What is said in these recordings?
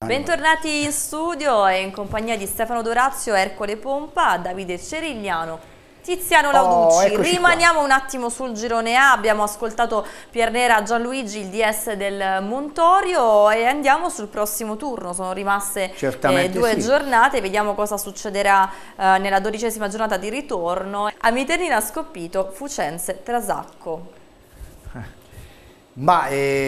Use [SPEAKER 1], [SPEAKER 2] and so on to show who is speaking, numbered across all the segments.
[SPEAKER 1] Bentornati in studio e in compagnia di Stefano Dorazio, Ercole Pompa, Davide Cerigliano, Tiziano Lauducci. Rimaniamo un attimo sul girone A, abbiamo ascoltato Piernera Gianluigi, il DS del Montorio, e andiamo sul prossimo turno. Sono rimaste due giornate, vediamo cosa succederà nella 12ª giornata di ritorno. Amiternina Scoppito, Fucense Trasacco.
[SPEAKER 2] Ma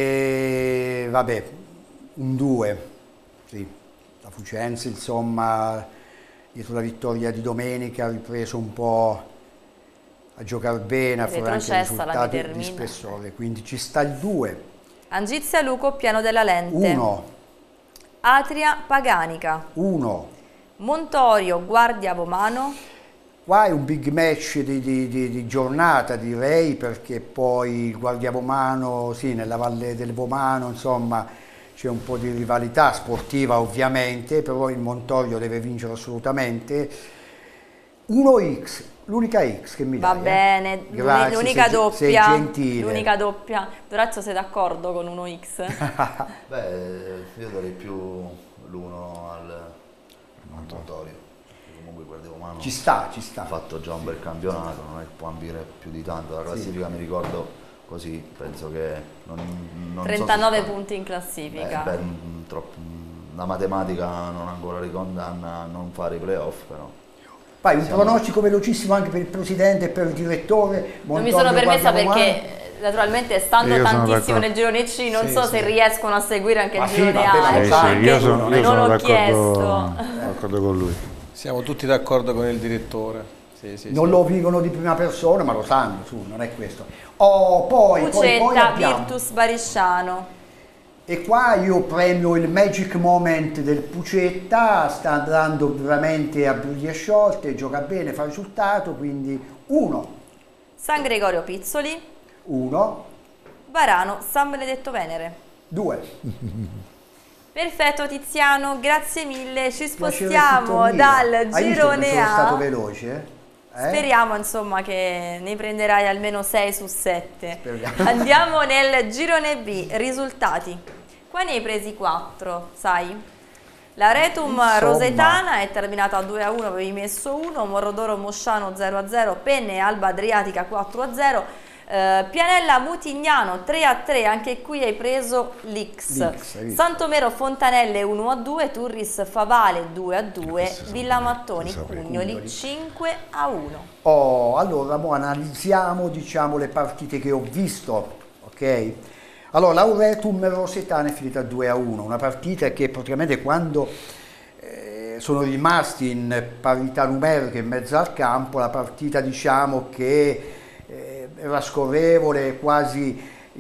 [SPEAKER 2] vabbè, un 2. Sì, la Fucense insomma dietro la vittoria di domenica ha ripreso un po' a giocare bene, a fare anche risultati di spessore, quindi ci sta il 2.
[SPEAKER 1] Angizia Luco, Piano della Lente
[SPEAKER 2] 1.
[SPEAKER 1] Atria Paganica
[SPEAKER 2] 1.
[SPEAKER 1] Montorio Guardia Vomano.
[SPEAKER 2] Qua è un big match di giornata, direi, perché poi il Guardia Vomano, sì, nella Valle del Vomano insomma c'è un po' di rivalità sportiva ovviamente, però il Montorio deve vincere assolutamente. 1x, l'unica X che mi dai.
[SPEAKER 1] Va bene, l'unica doppia.
[SPEAKER 2] Sei gentile.
[SPEAKER 1] L'unica doppia. Dorazio, sei d'accordo con 1x?
[SPEAKER 3] Beh, io darei più l'1 al Montorio. Comunque Guardia Vomano
[SPEAKER 2] ci sta.
[SPEAKER 3] Ha fatto già un bel campionato, non è che può ambire più di tanto. La classifica mi ricordo così, penso che non
[SPEAKER 1] 39 punti in classifica.
[SPEAKER 3] La matematica non ancora ricondanna a non fare i playoff, però.
[SPEAKER 2] Poi un pronostico velocissimo anche per il presidente e per il direttore.
[SPEAKER 1] Non mi sono permessa perché naturalmente stando tantissimo nel girone C non so se riescono a seguire anche il girone A.
[SPEAKER 4] Io sono
[SPEAKER 1] d'accordo
[SPEAKER 4] con lui.
[SPEAKER 5] Siamo tutti d'accordo con il direttore.
[SPEAKER 2] Non lo vivono di prima persona, ma lo sanno, non è questo. Poi
[SPEAKER 1] Fucetta, Virtus Barisciano.
[SPEAKER 2] E qua io premio il magic moment del Pucetta, sta andando veramente a briglie sciolte, gioca bene, fa risultato, quindi 1.
[SPEAKER 1] San Gregorio Pizzoli
[SPEAKER 2] 1.
[SPEAKER 1] Varano San Benedetto Venere
[SPEAKER 2] 2.
[SPEAKER 1] Perfetto Tiziano, grazie mille, ci spostiamo dal girone A.
[SPEAKER 2] Sono stato veloce?
[SPEAKER 1] Speriamo insomma che ne prenderai almeno 6 su 7. Andiamo nel girone B, risultati. Qua ne hai presi 4, sai? Lauretum Rosetana è terminata 2-1, avevi messo 1, Morrodoro Mosciano 0-0, Penne Alba Adriatica 4-0, Pianella Mutignano 3-3, anche qui hai preso l'X. Santomero Fontanelle 1-2, Turris Favale 2-2, Villa Mattoni Cugnoli 5-1.
[SPEAKER 2] Allora analizziamo le partite che ho visto, ok? Allora Lauretum Rosetana è finita 2-1, una partita che praticamente quando sono rimasti in parità numerica in mezzo al campo, la partita diciamo che era scorrevole, quasi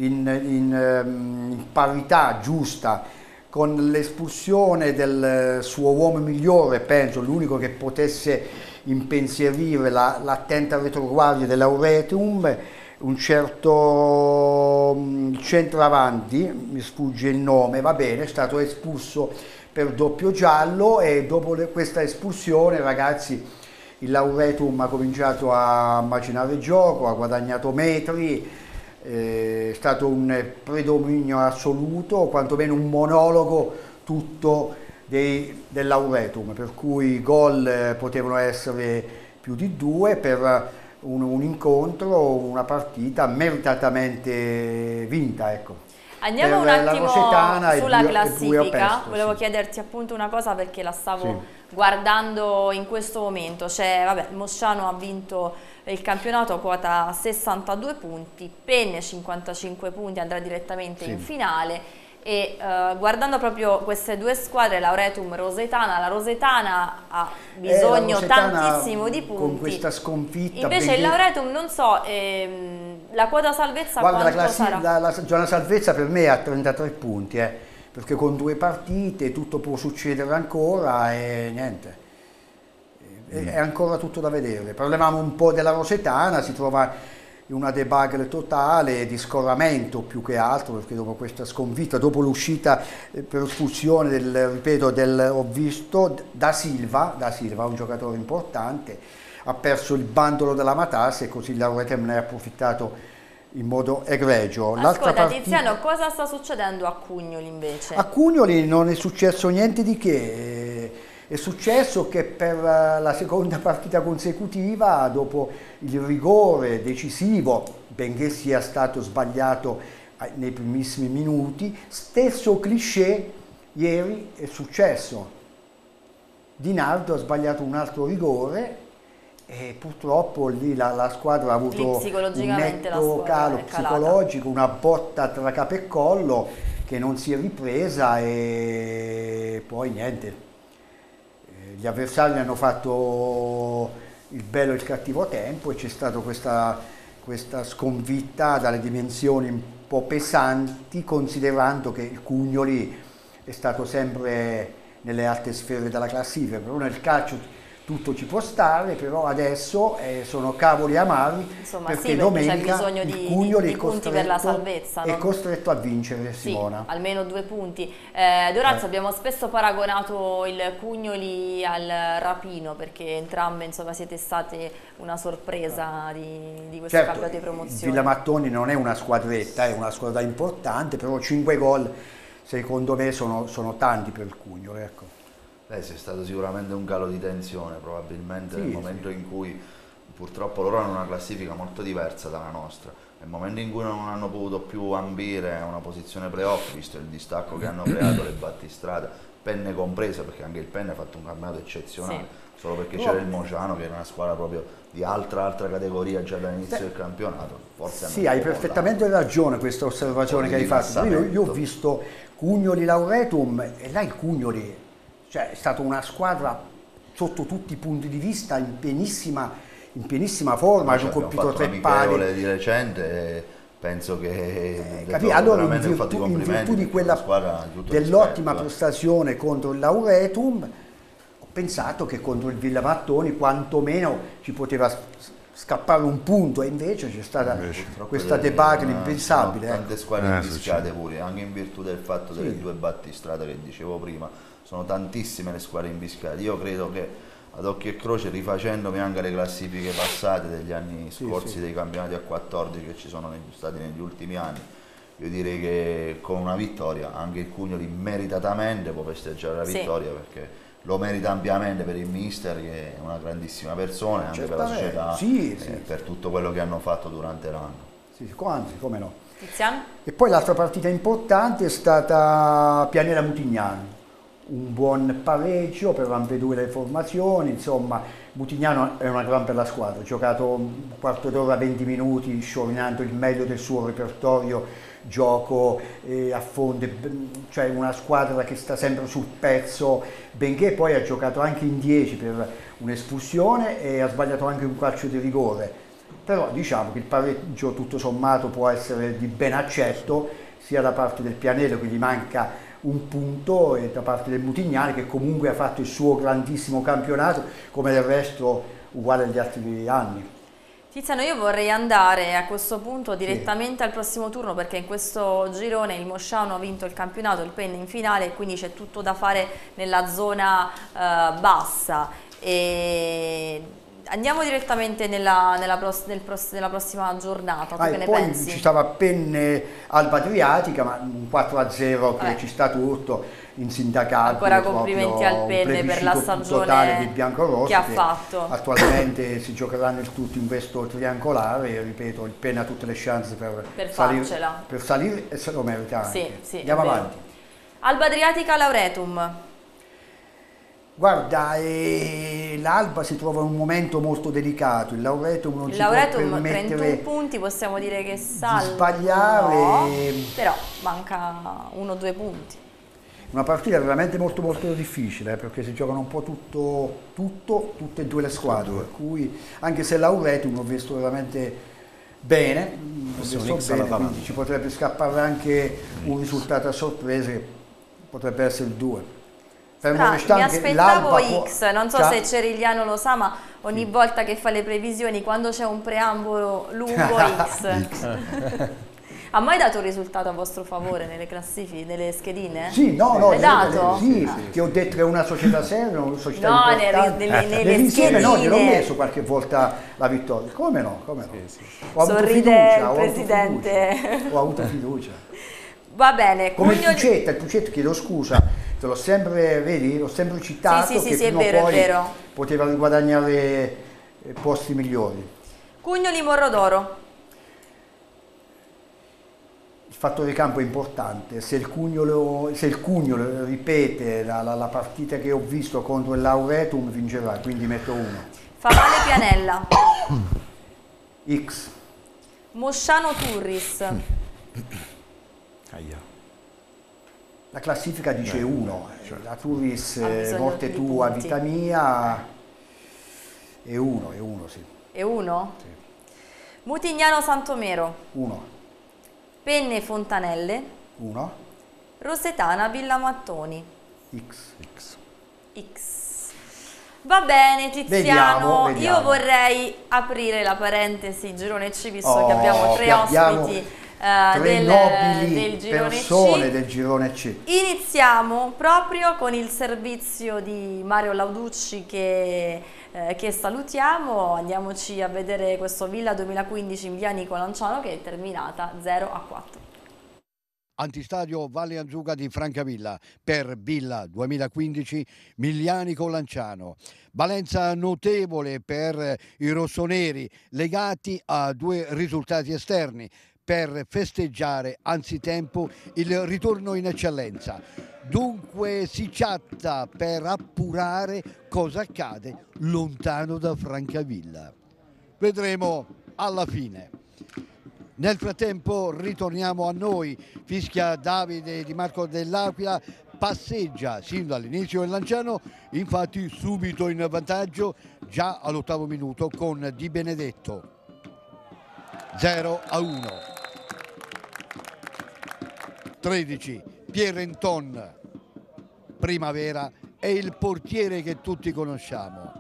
[SPEAKER 2] in parità giusta, con l'espulsione del suo uomo migliore, penso, l'unico che potesse impensierire l'attenta retroguardia dell'Auretum, un certo centravanti, mi sfugge il nome, va bene, è stato espulso per doppio giallo e dopo questa espulsione, ragazzi, il Lauretum ha cominciato a macinare gioco, ha guadagnato metri, è stato un predominio assoluto, quantomeno un monologo tutto del Lauretum, per cui i gol potevano essere più di 2 per un incontro, una partita meritatamente vinta, ecco.
[SPEAKER 1] Andiamo un attimo sulla classifica, volevo chiederti appunto una cosa perché la stavo guardando in questo momento, vabbè, Mosciano ha vinto il campionato, quota 62 punti, Penne 55 punti, andrà direttamente in finale e guardando proprio queste due squadre, Lauretum Rosetana, la Rosetana ha bisogno tantissimo di punti,
[SPEAKER 2] con questa sconfitta.
[SPEAKER 1] Invece il Lauretum non so, la quota salvezza quanto sarà?
[SPEAKER 2] La salvezza per me è a 33 punti, perché con 2 partite tutto può succedere ancora e niente, è ancora tutto da vedere. Parlavamo un po' della Rosetana, si trova in una debacle totale, di scorramento più che altro, perché dopo questa sconfitta, dopo l'uscita per espulsione ho visto Da Silva, un giocatore importante, ha perso il bandolo della Matassa e così Lauretum ne ha approfittato in modo egregio.
[SPEAKER 1] Ascolta Tiziano, cosa sta succedendo a Cugnoli invece?
[SPEAKER 2] A Cugnoli non è successo niente di che, è successo che per la seconda partita consecutiva, dopo il rigore decisivo, benché sia stato sbagliato nei primissimi minuti, stesso cliché ieri è successo. Di Nardo ha sbagliato un altro rigore e purtroppo lì la squadra ha avuto un netto calo psicologico, una botta tra capo e collo che non si è ripresa e poi niente. Gli avversari hanno fatto il bello e il cattivo tempo e c'è stata questa sconfitta dalle dimensioni un po' pesanti, considerando che il Cugnoli è stato sempre nelle alte sfere della classifica, però nel calcio tutto ci può stare, però adesso sono cavoli amari.
[SPEAKER 1] Insomma,
[SPEAKER 2] perché
[SPEAKER 1] sì,
[SPEAKER 2] domenica
[SPEAKER 1] c'è bisogno
[SPEAKER 2] il Cugnoli
[SPEAKER 1] di punti per la salvezza.
[SPEAKER 2] È costretto a vincere, Simona.
[SPEAKER 1] Sì, almeno 2 punti. Dorazio, abbiamo spesso paragonato il Cugnoli al Rapino, perché entrambe insomma siete state una sorpresa di questo campionato di promozione.
[SPEAKER 2] Il Villamattoni non è una squadretta, è una squadra importante, però 5 gol secondo me sono tanti per il Cugnoli, ecco.
[SPEAKER 3] C'è stato sicuramente un calo di tensione, probabilmente nel momento in cui purtroppo loro hanno una classifica molto diversa dalla nostra. Nel momento in cui non hanno potuto più ambire a una posizione playoff, visto il distacco che hanno creato le battistrada, Penne compresa, perché anche il Penne ha fatto un campionato eccezionale, solo perché c'era il Mociano che era una squadra proprio di altra categoria già dall'inizio del campionato. Forse
[SPEAKER 2] sì, hai perfettamente ragione questa osservazione che hai fatto. Io ho visto Cugnoli Lauretum e là il Cugnoli, cioè, è stata una squadra sotto tutti i punti di vista in pienissima forma, hanno colpito 3 pali
[SPEAKER 3] di recente, penso che
[SPEAKER 2] allora in virtù di quella dell'ottima prestazione contro il Lauretum ho pensato che contro il Villamattoni quantomeno ci poteva scappare un punto e invece c'è stata questa debacle impensabile.
[SPEAKER 3] Tante squadre invischiate pure, anche in virtù del fatto delle 2 battistrada che dicevo prima. Sono tantissime le squadre invischiate. Io credo che ad occhio e croce, rifacendomi anche le classifiche passate degli anni scorsi dei campionati a 14 che ci sono stati negli ultimi anni, io direi che con una vittoria anche il Cugnoli meritatamente può festeggiare la vittoria, perché lo merita ampiamente per il mister, che è una grandissima persona, e anche per la società, per tutto quello che hanno fatto durante l'anno.
[SPEAKER 2] Sì, anzi, come no.
[SPEAKER 1] Tiziano?
[SPEAKER 2] E poi l'altra partita importante è stata Pianera Mutignano. Un buon pareggio per ambedue le formazioni, insomma Mutignano è una gran bella squadra, ha giocato un quarto d'ora, 20 minuti, sciorinando il meglio del suo repertorio, gioco a fondo, cioè una squadra che sta sempre sul pezzo, benché poi ha giocato anche in 10 per un'espulsione e ha sbagliato anche un calcio di rigore, però diciamo che il pareggio tutto sommato può essere di ben accetto sia da parte del Pianero, che gli manca un punto, e da parte del Mutignani, che comunque ha fatto il suo grandissimo campionato, come del resto uguale agli altri anni.
[SPEAKER 1] Tiziano, io vorrei andare a questo punto direttamente al prossimo turno, perché in questo girone il Mosciano ha vinto il campionato, il Penne in finale, quindi c'è tutto da fare nella zona bassa. Andiamo direttamente nella prossima giornata, tu che ne pensi?
[SPEAKER 2] Ci stava Penne Alba Adriatica, ma un 4-0 che ci sta tutto, insindacabile.
[SPEAKER 1] Ancora complimenti al Penne per la stagione che ha fatto.
[SPEAKER 2] Attualmente si giocheranno il tutto in questo triangolare e ripeto, il Penne ha tutte le chance per salire e se lo merita anche.
[SPEAKER 1] Sì,
[SPEAKER 2] andiamo avanti.
[SPEAKER 1] Alba Adriatica Lauretum.
[SPEAKER 2] Guarda, l'Alba si trova in un momento molto delicato, il Lauretum non si può permettere
[SPEAKER 1] 31 punti, possiamo dire che salva,
[SPEAKER 2] di sbagliare,
[SPEAKER 1] no, però manca 1-2 punti.
[SPEAKER 2] Una partita veramente molto difficile, perché si giocano un po' tutte e due le squadre, per cui anche se Lauretum l'ho visto veramente bene, quindi ci potrebbe scappare anche un risultato a sorpresa che potrebbe essere il 2.
[SPEAKER 1] Mi aspettavo X, non so se Cerigliano lo sa, ma ogni volta che fa le previsioni, quando c'è un preambolo lungo X. Ha mai dato un risultato a vostro favore nelle classifiche, nelle schedine?
[SPEAKER 2] Sì, no,
[SPEAKER 1] L'hai dato?
[SPEAKER 2] Sì, che ho detto che è una società seria, una società
[SPEAKER 1] No,
[SPEAKER 2] importante.
[SPEAKER 1] nelle schedine.
[SPEAKER 2] No, gliel'ho messo qualche volta la vittoria. Come no? Come no? Ho avuto
[SPEAKER 1] Sorride
[SPEAKER 2] fiducia,
[SPEAKER 1] il presidente.
[SPEAKER 2] Ho avuto fiducia.
[SPEAKER 1] Va bene.
[SPEAKER 2] Come il Pucetta, chiedo scusa, te l'ho sempre, vedi, l'ho sempre citato,
[SPEAKER 1] Sì,
[SPEAKER 2] che prima
[SPEAKER 1] è
[SPEAKER 2] o poi
[SPEAKER 1] vero.
[SPEAKER 2] poteva riguadagnare posti migliori.
[SPEAKER 1] Cugnoli Morrodoro.
[SPEAKER 2] Il fattore campo è importante, se il Cugnolo ripete la partita che ho visto contro il Lauretum vincerà, quindi metto 1.
[SPEAKER 1] Favale Pianella.
[SPEAKER 2] X.
[SPEAKER 1] Mosciano Turris.
[SPEAKER 2] La classifica dice 1, la Turris morte
[SPEAKER 1] di
[SPEAKER 2] tua,
[SPEAKER 1] punti.
[SPEAKER 2] vita mia, è 1, sì.
[SPEAKER 1] E 1?
[SPEAKER 2] Sì.
[SPEAKER 1] Mutignano Santomero.
[SPEAKER 2] 1.
[SPEAKER 1] Penne Fontanelle.
[SPEAKER 2] 1.
[SPEAKER 1] Rosetana Villamattoni.
[SPEAKER 2] X.
[SPEAKER 1] X. Va bene Tiziano,
[SPEAKER 2] Vediamo.
[SPEAKER 1] io vorrei aprire la parentesi girone C, visto che
[SPEAKER 2] Oh,
[SPEAKER 1] abbiamo tre
[SPEAKER 2] che abbiamo
[SPEAKER 1] ospiti
[SPEAKER 2] tre
[SPEAKER 1] del
[SPEAKER 2] nobili
[SPEAKER 1] girone
[SPEAKER 2] persone
[SPEAKER 1] C.
[SPEAKER 2] del girone C.
[SPEAKER 1] Iniziamo proprio con il servizio di Mario Lauducci che salutiamo. Andiamoci a vedere questo Villa 2015 in via Nico Lanciano, che è terminata 0-4.
[SPEAKER 4] Antistadio Valle Anzuga di Francavilla per Villa 2015 Miglianico Lanciano. Valenza notevole per i rossoneri, legati a 2 risultati esterni per festeggiare anzitempo il ritorno in eccellenza. Dunque si chatta per appurare cosa accade lontano da Francavilla. Vedremo alla fine. Nel frattempo ritorniamo a noi, fischia Davide Di Marco dell'Aquila, passeggia sin dall'inizio il Lanciano, infatti subito in vantaggio già all'8° minuto con Di Benedetto. 0-1. 13, Pierrenton, Primavera è il portiere che tutti conosciamo.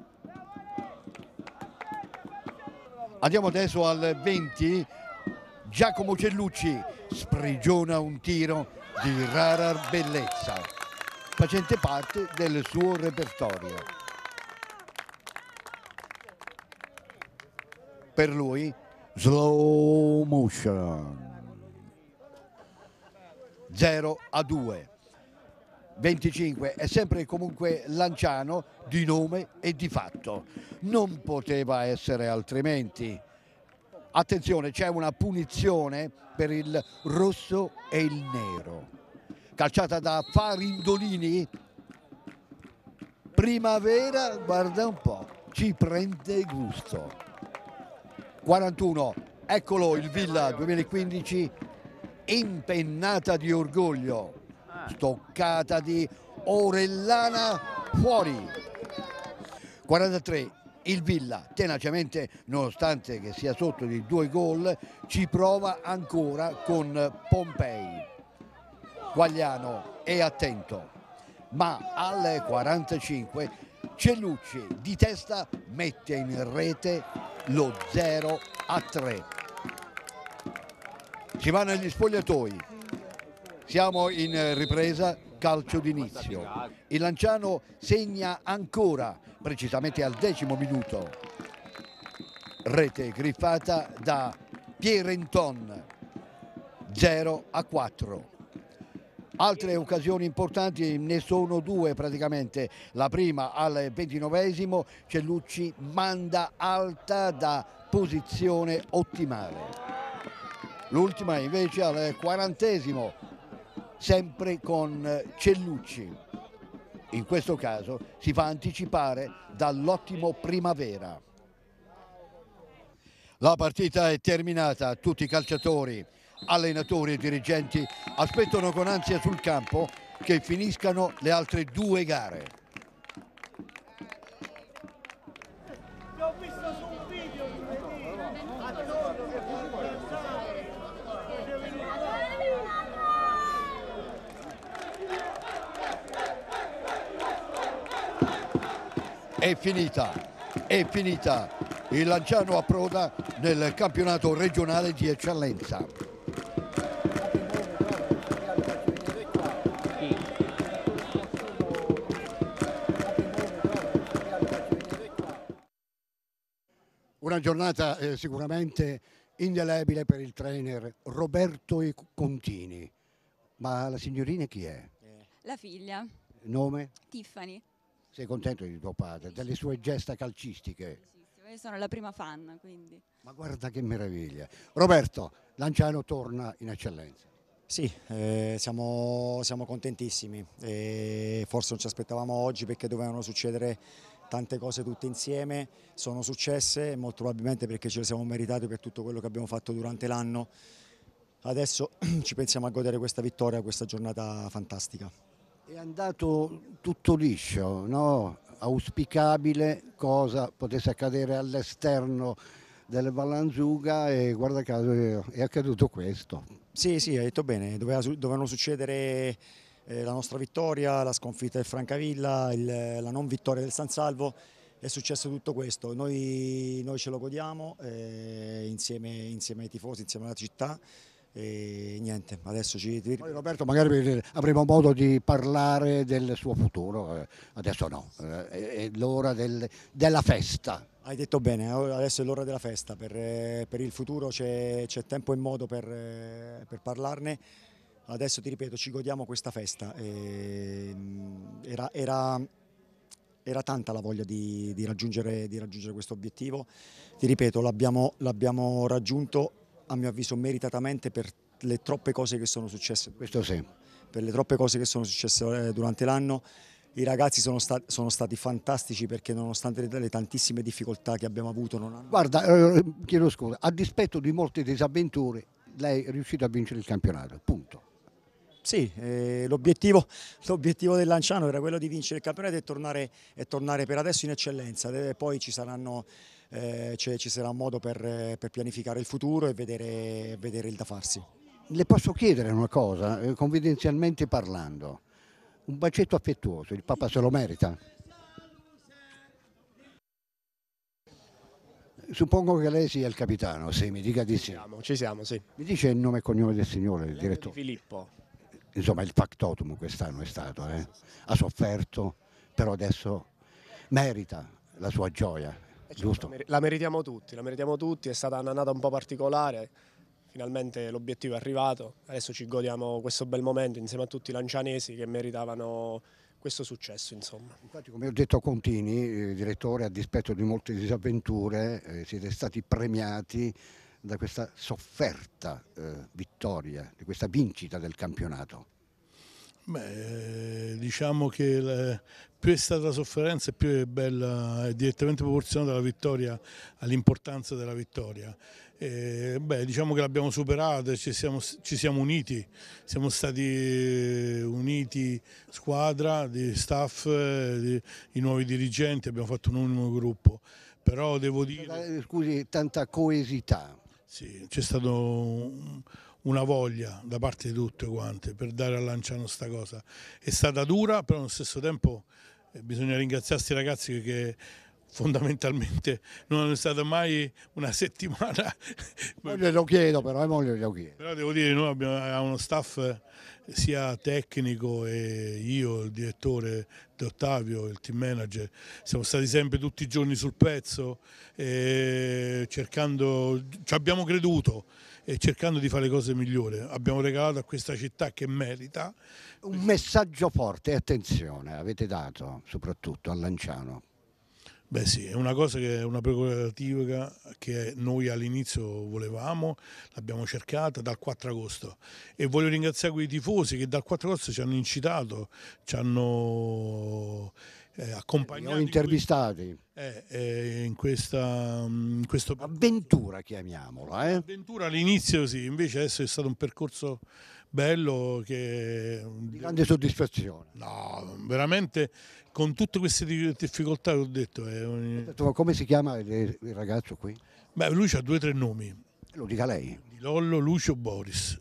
[SPEAKER 4] Andiamo adesso al 20, Giacomo Cellucci sprigiona un tiro di rara bellezza, facente parte del suo repertorio. Per lui, slow motion. 0-2. 25 è sempre comunque Lanciano di nome e di fatto. Non poteva essere altrimenti. Attenzione, c'è una punizione per il rosso e il nero. Calciata da Farindolini. Primavera, guarda un po', ci prende gusto. 41, eccolo il Villa 2015, impennata di orgoglio. Stoccata di Orellana fuori. 43, il Villa tenacemente, nonostante che sia sotto di 2 gol, ci prova ancora con Pompei. Guagliano è attento, ma al 45 Cellucci di testa mette in rete lo 0-3. Si va negli spogliatoi. Siamo in ripresa, calcio d'inizio. Il Lanciano segna ancora, precisamente al 10° minuto. Rete griffata da Pierrenton, 0-4. Altre occasioni importanti, ne sono 2 praticamente. La prima al 29°, Cellucci manda alta da posizione ottimale. L'ultima invece al 40°, sempre con Cellucci. In questo caso si fa anticipare dall'ottimo Primavera. La partita è terminata, tutti i calciatori, allenatori e dirigenti aspettano con ansia sul campo che finiscano le altre 2 gare.
[SPEAKER 6] L'ho visto su un video
[SPEAKER 4] È finita. Il Lanciano approda nel campionato regionale di eccellenza. Una giornata sicuramente indelebile per il trainer Roberto Contini. Ma la signorina chi è?
[SPEAKER 7] La figlia,
[SPEAKER 4] Nome?
[SPEAKER 7] Tiffany.
[SPEAKER 4] Sei contento di tuo padre, delle sue gesta calcistiche?
[SPEAKER 7] Io sono la prima fan, quindi.
[SPEAKER 4] Ma guarda che meraviglia. Roberto, Lanciano torna in eccellenza.
[SPEAKER 8] Sì, siamo contentissimi. Forse non ci aspettavamo oggi perché dovevano succedere tante cose tutte insieme, sono successe molto probabilmente perché ce le siamo meritati per tutto quello che abbiamo fatto durante l'anno. Adesso ci pensiamo a godere questa vittoria, questa giornata fantastica.
[SPEAKER 4] È andato tutto liscio, no? Auspicabile cosa potesse accadere all'esterno del Vallanzuga e guarda caso è accaduto questo.
[SPEAKER 8] Sì, hai detto bene, dovevano succedere la nostra vittoria, la sconfitta del Francavilla, la non vittoria del San Salvo, è successo tutto questo, noi ce lo godiamo insieme ai tifosi, insieme alla città e niente, adesso
[SPEAKER 4] Poi Roberto magari avremo modo di parlare del suo futuro, adesso no, è l'ora della festa.
[SPEAKER 8] Hai detto bene, adesso è l'ora della festa, per il futuro c'è tempo e modo per parlarne. Adesso ti ripeto, ci godiamo questa festa. Era tanta la voglia di raggiungere questo obiettivo. Ti ripeto, l'abbiamo raggiunto a mio avviso meritatamente per le troppe cose che sono successe.
[SPEAKER 4] Questo sì.
[SPEAKER 8] Per le troppe cose che sono successe durante l'anno. I ragazzi sono stati fantastici perché nonostante le tantissime difficoltà che abbiamo avuto non hanno...
[SPEAKER 4] Guarda, chiedo scusa, a dispetto di molte disavventure lei è riuscito a vincere il campionato, punto.
[SPEAKER 8] Sì, l'obiettivo del Lanciano era quello di vincere il campionato e tornare per adesso in eccellenza, poi ci sarà un modo per pianificare il futuro e vedere il da farsi.
[SPEAKER 4] Le posso chiedere una cosa, confidenzialmente parlando, un bacetto affettuoso, il Papa se lo merita? Suppongo che lei sia il capitano, sì, mi dica di sì.
[SPEAKER 9] Ci siamo, sì.
[SPEAKER 4] Mi dice il nome e cognome del signore, il direttore?
[SPEAKER 9] Filippo.
[SPEAKER 4] Insomma, il factotum quest'anno è stato, ha sofferto, però adesso merita la sua gioia, giusto?
[SPEAKER 9] La meritiamo tutti, è stata un'annata un po' particolare, finalmente l'obiettivo è arrivato, adesso ci godiamo questo bel momento insieme a tutti i lancianesi che meritavano questo successo, insomma.
[SPEAKER 4] Infatti, come ho detto a Contini, direttore, a dispetto di molte disavventure, siete stati premiati da questa sofferta vittoria, di questa vincita del campionato.
[SPEAKER 6] Beh, diciamo che più è stata la sofferenza, più è bella, è direttamente proporzionata alla vittoria, all'importanza della vittoria. Diciamo che l'abbiamo superata, ci siamo uniti, siamo stati uniti squadra, di staff, i nuovi dirigenti, abbiamo fatto un unico gruppo, però devo dire...
[SPEAKER 4] Scusi, tanta coesità.
[SPEAKER 6] Sì, c'è stata una voglia da parte di tutte quante per dare a Lanciano sta cosa. È stata dura, però allo stesso tempo bisogna ringraziare questi ragazzi che fondamentalmente non è stata mai una settimana.
[SPEAKER 4] Glielo chiedo però, glielo chiedo.
[SPEAKER 6] Però devo dire, noi abbiamo uno staff sia tecnico e io, il direttore De Ottavio, il team manager, siamo stati sempre tutti i giorni sul pezzo, cercando, ci abbiamo creduto e cercando di fare le cose migliori. Abbiamo regalato a questa città che merita.
[SPEAKER 4] Un messaggio forte, attenzione, avete dato soprattutto a Lanciano.
[SPEAKER 6] Beh sì, è una cosa che è una prerogativa che noi all'inizio volevamo, l'abbiamo cercata dal 4 agosto e voglio ringraziare quei tifosi che dal 4 agosto ci hanno incitato, ci hanno accompagnato.
[SPEAKER 4] Intervistati.
[SPEAKER 6] In questo
[SPEAKER 4] avventura, chiamiamola.
[SPEAKER 6] Avventura all'inizio sì, invece adesso è stato un percorso bello che...
[SPEAKER 4] Di grande soddisfazione.
[SPEAKER 6] No, veramente con tutte queste difficoltà che ho detto.
[SPEAKER 4] Come si chiama il ragazzo qui?
[SPEAKER 6] Beh, lui ha 2 o 3 nomi.
[SPEAKER 4] Lo dica lei.
[SPEAKER 6] Di Lollo, Lucio, Boris.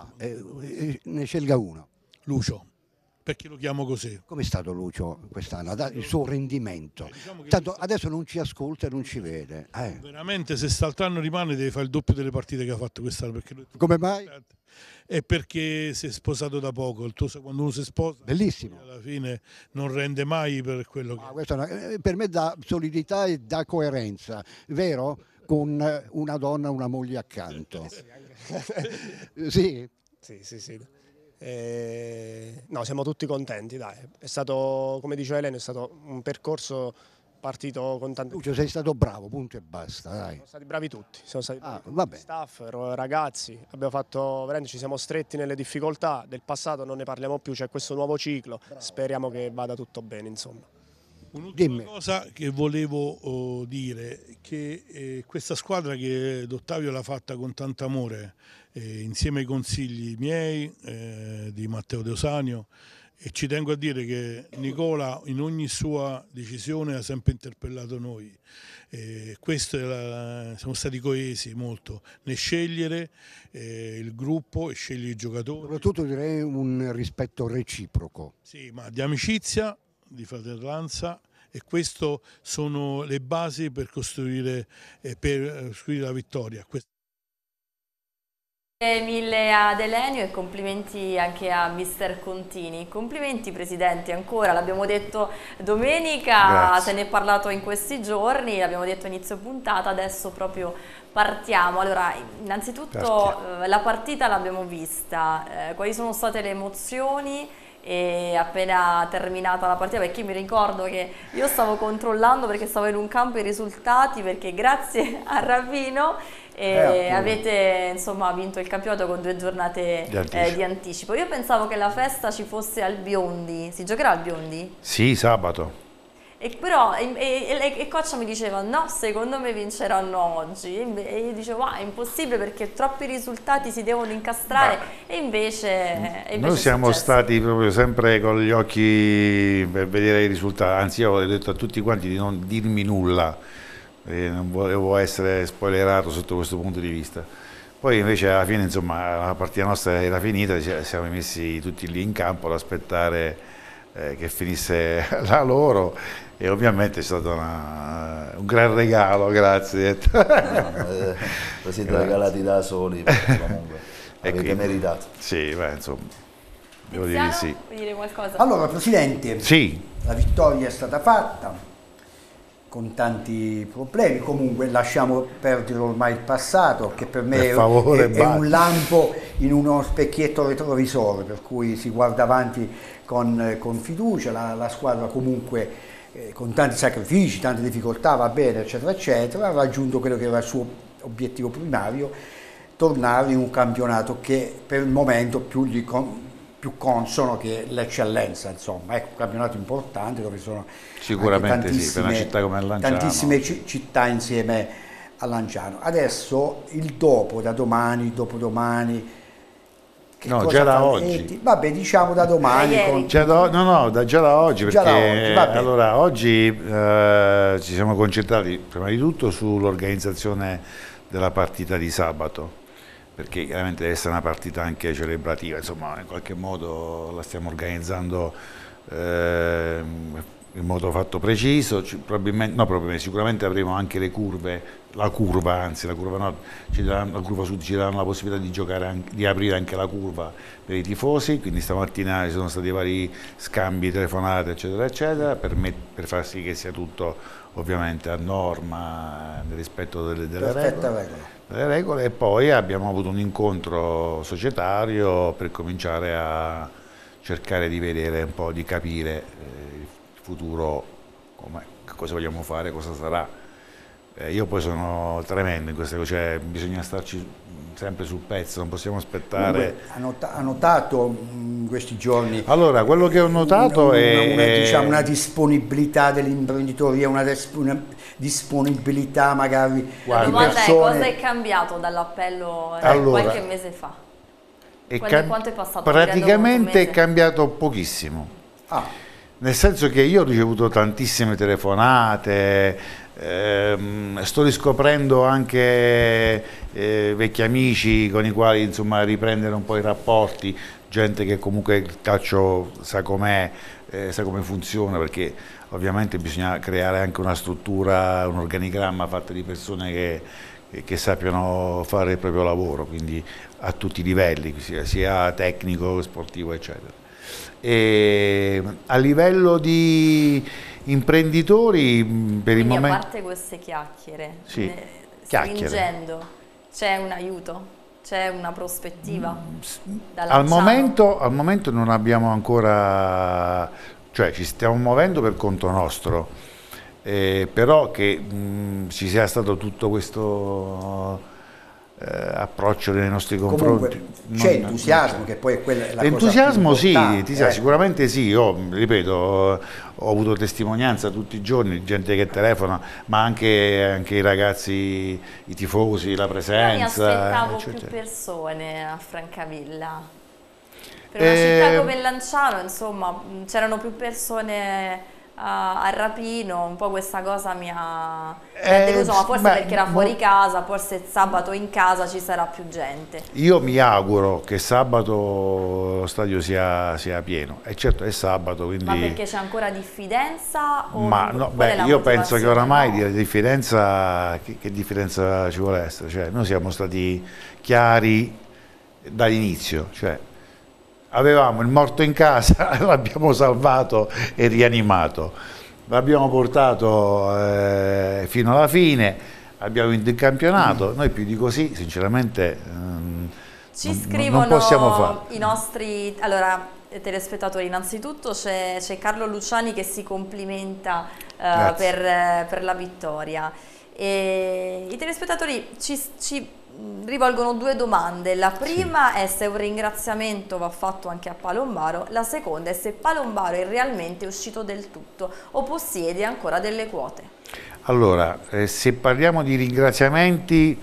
[SPEAKER 4] Ne scelga uno.
[SPEAKER 6] Lucio. Perché lo chiamo così?
[SPEAKER 4] Come è stato Lucio quest'anno? Il suo rendimento? Diciamo tanto adesso non ci ascolta e non ci vede.
[SPEAKER 6] Veramente se quest'altro rimane deve fare il doppio delle partite che ha fatto quest'anno.
[SPEAKER 4] Come mai?
[SPEAKER 6] È perché si è sposato da poco. Quando uno si sposa,
[SPEAKER 4] bellissimo,
[SPEAKER 6] alla fine non rende mai per quello che...
[SPEAKER 4] Per me dà solidità e dà coerenza, vero? con una donna, una moglie accanto. Sì?
[SPEAKER 9] Sì. No, siamo tutti contenti, dai. È stato, come diceva Elena, è stato un percorso partito con tante...
[SPEAKER 4] Lucio, sei stato bravo, punto e basta, dai.
[SPEAKER 9] Siamo stati bravi tutti, siamo stati
[SPEAKER 4] vabbè.
[SPEAKER 9] staff, ragazzi, abbiamo fatto, veramente ci siamo stretti nelle difficoltà, del passato non ne parliamo più, c'è questo nuovo ciclo, speriamo che vada tutto bene, insomma.
[SPEAKER 6] Un'ultima cosa che volevo dire, che questa squadra che D'Ottavio l'ha fatta con tanto amore, insieme ai consigli miei, di Matteo De Osanio, e ci tengo a dire che Nicola in ogni sua decisione ha sempre interpellato noi. Siamo stati coesi molto nel scegliere il gruppo e scegliere i giocatori.
[SPEAKER 4] Soprattutto direi un rispetto reciproco.
[SPEAKER 6] Sì, ma di amicizia, di fratellanza, e queste sono le basi per costruire la vittoria.
[SPEAKER 1] Mille ad Elenio e complimenti anche a mister Contini. Complimenti presidente ancora, l'abbiamo detto domenica,
[SPEAKER 10] Grazie.
[SPEAKER 1] se ne è parlato in questi giorni, l'abbiamo detto inizio puntata, adesso proprio partiamo. Allora, innanzitutto la partita l'abbiamo vista, quali sono state le emozioni? E appena terminata la partita, perché io mi ricordo che io stavo controllando perché stavo in un campo i risultati, perché grazie a Ravino avete insomma vinto il campionato con 2 giornate di anticipo. Io pensavo che la festa ci fosse al Biondi, si giocherà al Biondi?
[SPEAKER 10] Sì, sabato.
[SPEAKER 1] E però Coccia mi diceva no, secondo me vinceranno oggi, e io dicevo è impossibile perché troppi risultati si devono incastrare, e invece
[SPEAKER 10] noi siamo stati proprio sempre con gli occhi per vedere i risultati, anzi io ho detto a tutti quanti di non dirmi nulla, non volevo essere spoilerato sotto questo punto di vista. Poi invece alla fine insomma la partita nostra era finita, siamo messi tutti lì in campo ad aspettare che finisse la loro, e ovviamente è stato un gran regalo, grazie.
[SPEAKER 3] Siete regalati da soli, comunque avete meritato.
[SPEAKER 10] Sì, beh, insomma, devo dire sì.
[SPEAKER 1] Vuoi dire qualcosa?
[SPEAKER 2] Allora Presidente,
[SPEAKER 10] sì,
[SPEAKER 2] la vittoria è stata fatta con tanti problemi, comunque lasciamo perdere ormai il passato, che per me è un lampo in uno specchietto retrovisore, per cui si guarda avanti con fiducia. La squadra comunque con tanti sacrifici, tante difficoltà, va bene, eccetera, eccetera, ha raggiunto quello che era il suo obiettivo primario, tornare in un campionato che per il momento più consono che l'eccellenza, insomma, ecco, un campionato importante dove sono
[SPEAKER 10] sicuramente sì, per una città come Lanciano,
[SPEAKER 2] tantissime città insieme a Lanciano. Adesso il dopo, da domani, dopodomani,
[SPEAKER 10] no, già da oggi.
[SPEAKER 2] Vabbè, diciamo da domani.
[SPEAKER 10] Già da oggi, perché allora oggi ci siamo concentrati prima di tutto sull'organizzazione della partita di sabato, perché chiaramente deve essere una partita anche celebrativa, insomma in qualche modo la stiamo organizzando in modo fatto preciso, sicuramente avremo anche le curve, la curva nord, la curva sud ci daranno la possibilità di giocare, di aprire anche la curva per i tifosi, quindi stamattina ci sono stati vari scambi, telefonate eccetera eccetera, per far sì che sia tutto ovviamente a norma, nel rispetto delle regole, e poi abbiamo avuto un incontro societario per cominciare a cercare di vedere un po', di capire il futuro, cosa vogliamo fare, cosa sarà. Io poi sono tremendo in queste cose, cioè bisogna starci sempre sul pezzo, non possiamo aspettare.
[SPEAKER 2] Ha notato in questi giorni?
[SPEAKER 10] Allora, quello che ho notato
[SPEAKER 2] diciamo, una disponibilità dell'imprenditoria, una disponibilità magari di persone.
[SPEAKER 1] Cosa è cambiato dall'appello qualche mese fa? Quanto è passato?
[SPEAKER 10] Praticamente è cambiato pochissimo. Nel senso che io ho ricevuto tantissime telefonate, sto riscoprendo anche vecchi amici con i quali insomma riprendere un po' i rapporti, gente che comunque il calcio sa com'è, sa come funziona, perché ovviamente bisogna creare anche una struttura, un organigramma fatto di persone che sappiano fare il proprio lavoro, quindi a tutti i livelli, sia tecnico, sportivo eccetera. E a livello di imprenditori per il momento,
[SPEAKER 1] a parte queste chiacchiere, stringendo, c'è un aiuto? C'è una prospettiva?
[SPEAKER 10] Al momento non abbiamo ancora, cioè ci stiamo muovendo per conto nostro, però che ci sia stato tutto questo approccio nei nostri confronti.
[SPEAKER 2] Comunque c'è entusiasmo, che poi è quella la
[SPEAKER 10] entusiasmo
[SPEAKER 2] cosa più
[SPEAKER 10] sì, sicuramente sì. Io ripeto, ho avuto testimonianza tutti i giorni, gente che telefona, ma anche i ragazzi, i tifosi, la presenza.
[SPEAKER 1] Io mi aspettavo più persone a Francavilla. Per una città come Lanciano, insomma, c'erano più persone a Rapino, un po' questa cosa mi ha deluso, ma forse perché era fuori casa, forse sabato in casa ci sarà più gente.
[SPEAKER 10] Io mi auguro che sabato lo stadio sia pieno, e certo è sabato, quindi...
[SPEAKER 1] Ma perché c'è ancora diffidenza? O
[SPEAKER 10] ma no, io penso che oramai di diffidenza, che differenza ci vuole essere? Cioè, noi siamo stati chiari dall'inizio, cioè avevamo il morto in casa, l'abbiamo salvato e rianimato, l'abbiamo portato fino alla fine, abbiamo vinto il campionato, noi più di così sinceramente non possiamo fare.
[SPEAKER 1] I nostri telespettatori, innanzitutto c'è Carlo Luciani che si complimenta per la vittoria, e i telespettatori ci rivolgono due domande. La prima è se un ringraziamento va fatto anche a Palombaro, la seconda è se Palombaro è realmente uscito del tutto o possiede ancora delle quote.
[SPEAKER 10] Allora, se parliamo di ringraziamenti,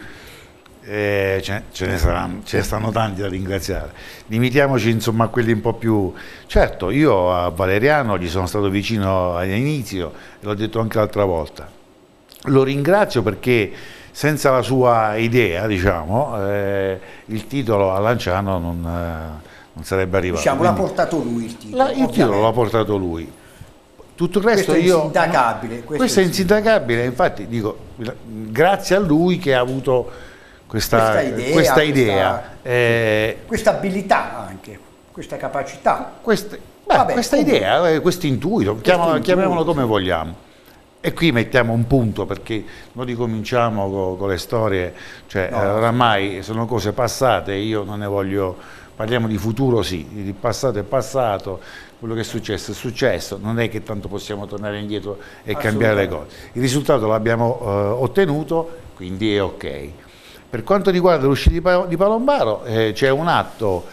[SPEAKER 10] ce ne stanno tanti da ringraziare, limitiamoci insomma a quelli un po' più... Certo, io a Valeriano gli sono stato vicino all'inizio, l'ho detto anche l'altra volta, lo ringrazio perché senza la sua idea, diciamo, il titolo a Lanciano non sarebbe arrivato.
[SPEAKER 2] Diciamo, l'ha portato lui il titolo.
[SPEAKER 10] Il titolo l'ha portato lui. Tutto il resto
[SPEAKER 2] questo è insindacabile.
[SPEAKER 10] Questo è insindacabile, infatti dico, grazie a lui che ha avuto questa idea.
[SPEAKER 2] Questa abilità anche, questa capacità.
[SPEAKER 10] Questa idea, questo intuito, chiamiamolo come vogliamo. E qui mettiamo un punto, perché non ricominciamo con le storie, cioè oramai sono cose passate, io non ne voglio, parliamo di futuro sì, il passato è passato, quello che è successo, non è che tanto possiamo tornare indietro e cambiare le cose. Il risultato l'abbiamo ottenuto, quindi è ok. Per quanto riguarda l'uscita di Palombaro, c'è un atto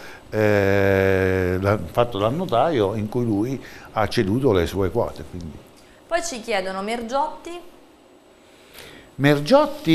[SPEAKER 10] fatto dal notaio in cui lui ha ceduto le sue quote. Quindi.
[SPEAKER 1] Poi ci chiedono Mergiotti.
[SPEAKER 10] Mergiotti,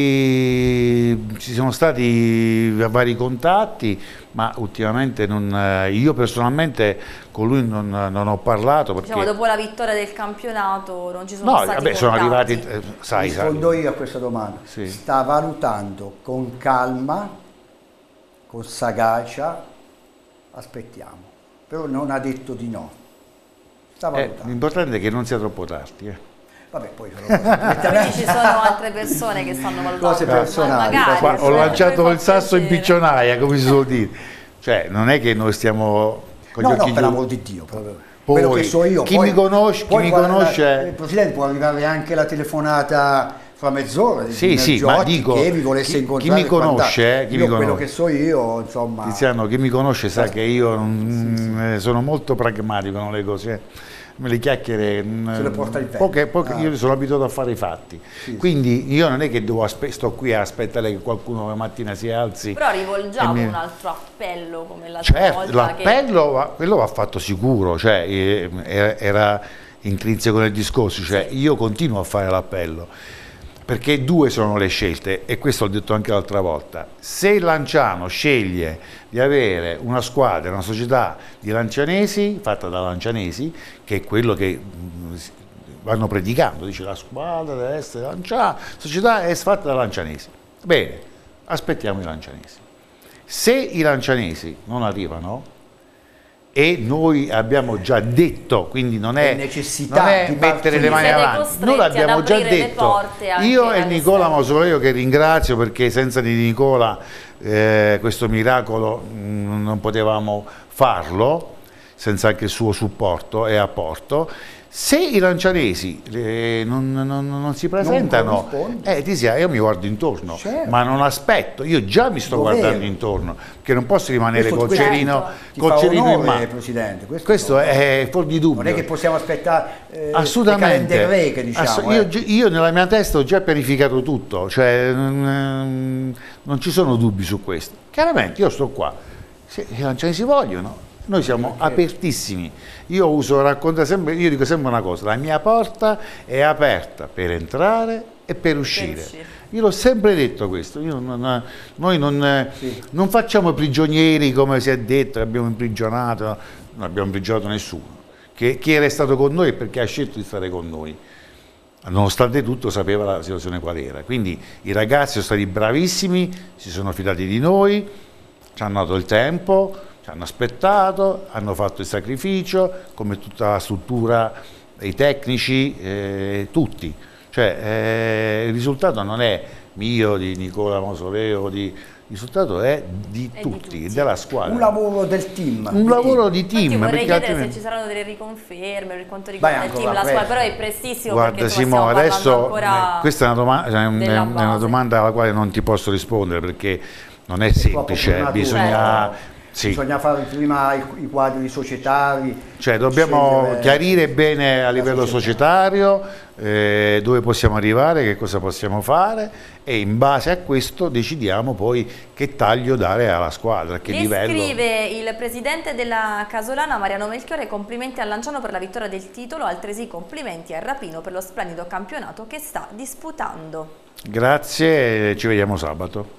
[SPEAKER 10] ci sono stati vari contatti, ma ultimamente io personalmente con lui non ho parlato. Perché...
[SPEAKER 1] Diciamo, dopo la vittoria del campionato non ci sono stati contatti.
[SPEAKER 10] Sono arrivati,
[SPEAKER 2] rispondo io a questa domanda.
[SPEAKER 10] Sì.
[SPEAKER 2] Sta valutando con calma, con sagacia, aspettiamo, però non ha detto di no.
[SPEAKER 10] L'importante è che non sia troppo tardi.
[SPEAKER 2] Vabbè, poi
[SPEAKER 1] quindi ci sono altre persone che stanno valutando.
[SPEAKER 2] Cose personali.
[SPEAKER 10] Ho lanciato il sasso in piccionaia, come si suol dire. Cioè, non è che noi stiamo con gli occhi chiusi.
[SPEAKER 2] Per l'amor di Dio.
[SPEAKER 10] Poi,
[SPEAKER 2] quello che so io.
[SPEAKER 10] Chi mi conosce...
[SPEAKER 2] Il Presidente, può arrivare anche la telefonata fra mezz'ora di
[SPEAKER 10] sì, ma dico,
[SPEAKER 2] che vi volesse incontrare.
[SPEAKER 10] Chi mi conosce,
[SPEAKER 2] quello che so io, insomma...
[SPEAKER 10] Tiziano, chi mi conosce sa che io sono molto pragmatico con le cose. Le chiacchiere
[SPEAKER 2] se le porta il vento.
[SPEAKER 10] Io sono abituato a fare i fatti, quindi io non è che sto qui a aspettare che qualcuno la mattina si alzi.
[SPEAKER 1] Però rivolgiamo un altro appello come l'altra volta.
[SPEAKER 10] L'appello quello va fatto sicuro, cioè era intrinseco nel discorso, cioè io continuo a fare l'appello perché due sono le scelte, e questo l'ho detto anche l'altra volta. Se Lanciano sceglie di avere una squadra, una società di lancianesi, fatta da lancianesi, che è quello che vanno predicando, dice la squadra deve essere Lanciano, la società è fatta da lancianesi. Bene, aspettiamo i lancianesi. Se i lancianesi non arrivano, e noi abbiamo già detto, quindi non è mettere le mani avanti, noi l'abbiamo già detto. Io e Nicola Mausoleo, che ringrazio perché senza di Nicola questo miracolo non potevamo farlo, senza anche il suo supporto e apporto. Se i lancianesi non si presentano, io mi guardo intorno,
[SPEAKER 2] certo.
[SPEAKER 10] ma non aspetto, io già mi sto guardando intorno, perché non posso rimanere col cerino in mano.
[SPEAKER 2] Presidente,
[SPEAKER 10] questo è fuori di dubbio.
[SPEAKER 2] Non è che possiamo aspettare
[SPEAKER 10] assolutamente.
[SPEAKER 2] Greche, diciamo,
[SPEAKER 10] io nella mia testa ho già pianificato tutto, cioè non ci sono dubbi su questo. Chiaramente io sto qua, se i lancianesi vogliono, noi siamo apertissimi. Io dico sempre una cosa: la mia porta è aperta per entrare e per uscire. Io l'ho sempre detto questo. Noi non facciamo prigionieri, come si è detto, che abbiamo imprigionato. Non abbiamo imprigionato nessuno. Chi è restato con noi è perché ha scelto di stare con noi. Nonostante tutto sapeva la situazione qual era. Quindi i ragazzi sono stati bravissimi, si sono fidati di noi, ci hanno dato il tempo, ci hanno aspettato, hanno fatto il sacrificio, come tutta la struttura, i tecnici, tutti. Cioè, il risultato non è mio, di Nicola Mausoleo, il risultato è di tutti, della squadra.
[SPEAKER 2] Un lavoro del team.
[SPEAKER 10] Un lavoro di team.
[SPEAKER 1] Vorrei chiedere se ci saranno delle riconferme per quanto riguarda il team, la squadra, però è prestissimo.
[SPEAKER 10] Guarda Simo, adesso questa è una domanda alla quale non ti posso rispondere, perché non è semplice,
[SPEAKER 2] bisogna fare prima i quadri societari.
[SPEAKER 10] Cioè dobbiamo chiarire bene a livello societario dove possiamo arrivare, che cosa possiamo fare, e in base a questo decidiamo poi che taglio dare alla squadra, che livello.
[SPEAKER 1] Scrive il presidente della Casolana, Mariano Melchiorre: complimenti a Lanciano per la vittoria del titolo, altresì complimenti a Rapino per lo splendido campionato che sta disputando.
[SPEAKER 10] Grazie, ci vediamo sabato.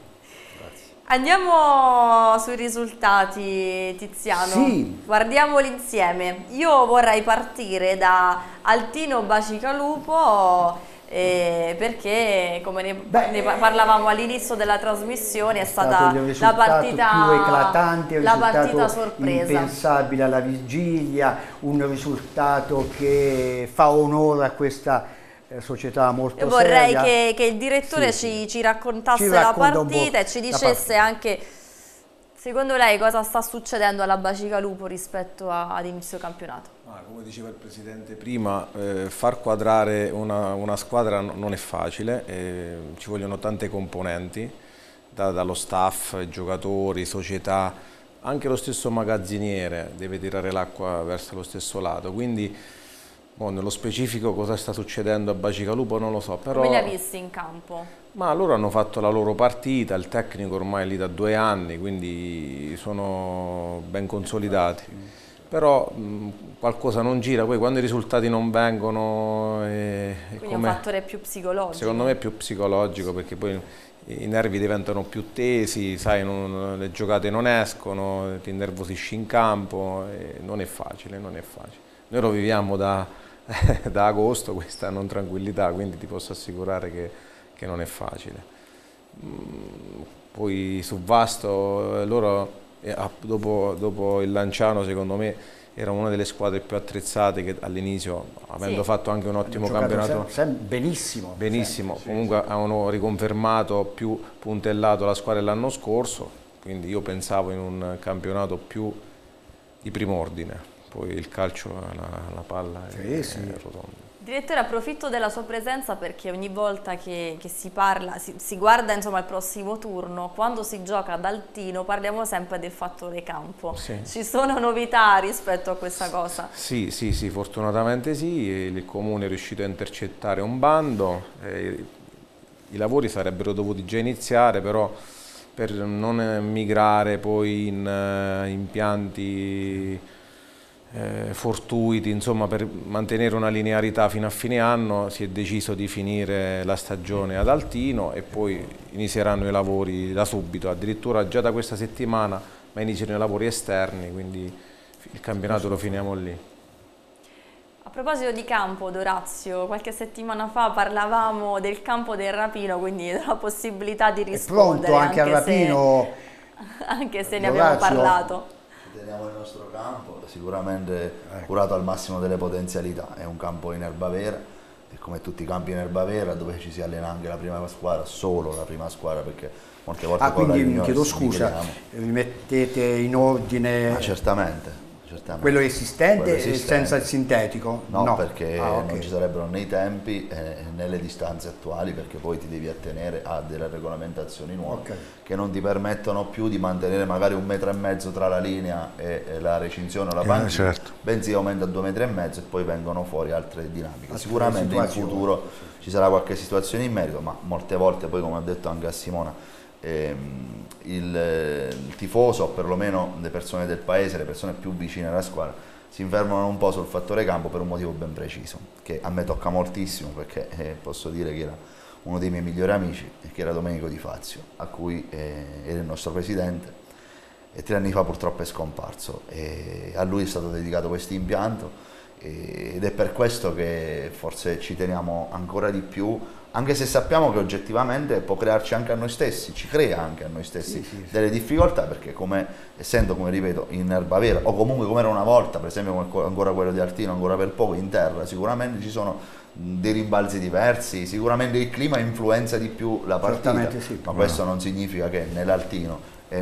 [SPEAKER 1] Andiamo sui risultati, Tiziano.
[SPEAKER 2] Sì.
[SPEAKER 1] Guardiamoli insieme. Io vorrei partire da Altino Bacicalupo perché, come ne parlavamo all'inizio della trasmissione, è stata la partita
[SPEAKER 2] più eclatante,
[SPEAKER 1] la partita sorpresa,
[SPEAKER 2] impensabile alla vigilia, un risultato che fa onore a questa società molto
[SPEAKER 1] seria. Io vorrei
[SPEAKER 2] seria.
[SPEAKER 1] che il direttore ci raccontasse la partita e ci dicesse anche, secondo lei, cosa sta succedendo alla Bacicalupo rispetto ad inizio campionato.
[SPEAKER 5] Come diceva il Presidente prima, far quadrare una squadra non è facile, ci vogliono tante componenti, dallo staff, giocatori, società, anche lo stesso magazziniere deve tirare l'acqua verso lo stesso lato, quindi nello specifico cosa sta succedendo a Bacicalupo non lo so, però...
[SPEAKER 1] Come li ha visti in campo?
[SPEAKER 5] Ma loro hanno fatto la loro partita, il tecnico ormai è lì da 2 anni, quindi sono ben consolidati. Però qualcosa non gira, poi quando i risultati non vengono...
[SPEAKER 1] Quindi è un fattore più psicologico?
[SPEAKER 5] Secondo me è più psicologico, perché poi i nervi diventano più tesi, sai, le giocate non escono, ti innervosisci in campo, non è facile, non è facile. Noi lo viviamo da agosto questa non tranquillità, quindi ti posso assicurare che non è facile. Poi su Vasto, loro dopo il Lanciano, secondo me era una delle squadre più attrezzate, che all'inizio, avendo fatto anche un ottimo campionato,
[SPEAKER 2] benissimo,
[SPEAKER 5] comunque avevano riconfermato, più puntellato la squadra dell'anno scorso, quindi io pensavo in un campionato più di prim'ordine. Poi il calcio, la palla è rotonda.
[SPEAKER 1] Direttore, approfitto della sua presenza perché ogni volta che si parla, si guarda insomma il prossimo turno, quando si gioca ad Altino parliamo sempre del fattore campo.
[SPEAKER 5] Sì.
[SPEAKER 1] Ci sono novità rispetto a questa cosa?
[SPEAKER 5] Sì, fortunatamente sì, il Comune è riuscito a intercettare un bando, i lavori sarebbero dovuti già iniziare, però per non migrare poi in impianti fortuiti, insomma, per mantenere una linearità fino a fine anno si è deciso di finire la stagione ad Altino e poi inizieranno i lavori da subito, addirittura già da questa settimana, ma iniziano i lavori esterni, quindi il campionato lo finiamo lì.
[SPEAKER 1] A proposito di campo, Dorazio, qualche settimana fa parlavamo del campo del Rapino, quindi della possibilità di rispondere.
[SPEAKER 2] È pronto anche al Rapino?
[SPEAKER 1] Anche se ne abbiamo parlato.
[SPEAKER 3] Teniamo il nostro campo, sicuramente curato al massimo delle potenzialità, è un campo in erba vera, e come tutti i campi in erba vera dove ci si allena anche la prima squadra, solo la prima squadra, perché molte volte
[SPEAKER 2] quindi mi chiedo scusa, rimettete in ordine...
[SPEAKER 3] certamente, certamente.
[SPEAKER 2] Quello esistente senza il sintetico?
[SPEAKER 3] No, perché non ci sarebbero né i tempi né le distanze attuali, perché poi ti devi attenere a delle regolamentazioni nuove che non ti permettono più di mantenere magari 1,5 metri tra la linea e la recinzione o la panchina, bensì aumenta a 2,5 metri e poi vengono fuori altre dinamiche. Sicuramente in futuro ci sarà qualche situazione in merito, ma molte volte poi, come ha detto anche a Simona, il tifoso, o perlomeno le persone del paese, le persone più vicine alla squadra, si infermano un po' sul fattore campo per un motivo ben preciso, che a me tocca moltissimo, perché posso dire che era uno dei miei migliori amici, che era Domenico Di Fazio, a cui era il nostro presidente, e 3 anni fa purtroppo è scomparso, e a lui è stato dedicato questo impianto, ed è per questo che forse ci teniamo ancora di più, anche se sappiamo che oggettivamente può crearci anche a noi stessi, ci crea anche a noi stessi delle difficoltà, perché essendo, come ripeto, in erba vera, o comunque come era una volta, per esempio come ancora quello di Artino, ancora per poco in terra, sicuramente ci sono dei rimbalzi diversi, sicuramente il clima influenza di più la partita, ma questo non significa che né l'Artino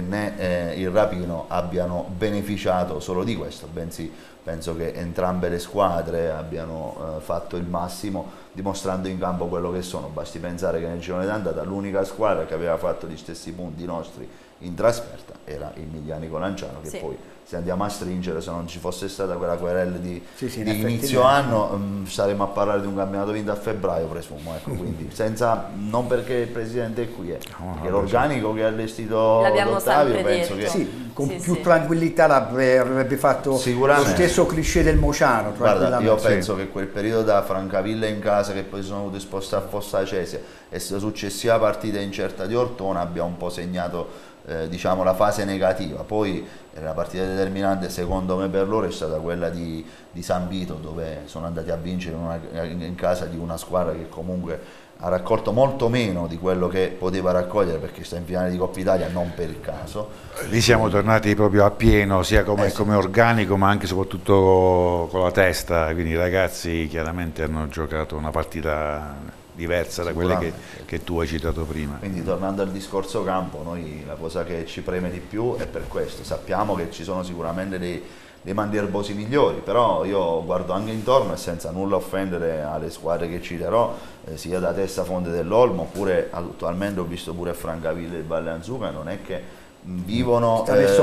[SPEAKER 3] né il Rapino abbiano beneficiato solo di questo, bensì penso che entrambe le squadre abbiano fatto il massimo, dimostrando in campo quello che sono. Basti pensare che nel girone d'andata l'unica squadra che aveva fatto gli stessi punti nostri in trasferta era il Miglianico Lanciano, che poi, se andiamo a stringere, se non ci fosse stata quella querella di inizio anno, saremmo a parlare di un campionato vinto a febbraio, presumo, ecco, quindi non perché il presidente è qui, perché l'organico che ha allestito Ottavio, penso che
[SPEAKER 2] con più tranquillità avrebbe fatto lo stesso cliché del Mociano.
[SPEAKER 3] Guarda, io penso che quel periodo da Francavilla in casa, che poi sono dovuti spostare a Fossa Cesia, e la successiva partita incerta di Ortona abbia un po' segnato diciamo la fase negativa. Poi la partita determinante secondo me per loro è stata quella di San Vito, dove sono andati a vincere in casa di una squadra che comunque ha raccolto molto meno di quello che poteva raccogliere, perché sta in finale di Coppa Italia non per il caso.
[SPEAKER 10] Lì siamo tornati proprio a pieno, sia come organico ma anche soprattutto con la testa, quindi i ragazzi chiaramente hanno giocato una partita diversa da quelle che tu hai citato prima.
[SPEAKER 3] Quindi tornando al discorso campo, noi la cosa che ci preme di più è per questo, sappiamo che ci sono sicuramente dei mandi erbosi migliori, però io guardo anche intorno e senza nulla offendere alle squadre che citerò, sia da Tessa Fonte dell'Olmo, oppure attualmente ho visto pure Francavilla e Valle Anzuca, non è che vivono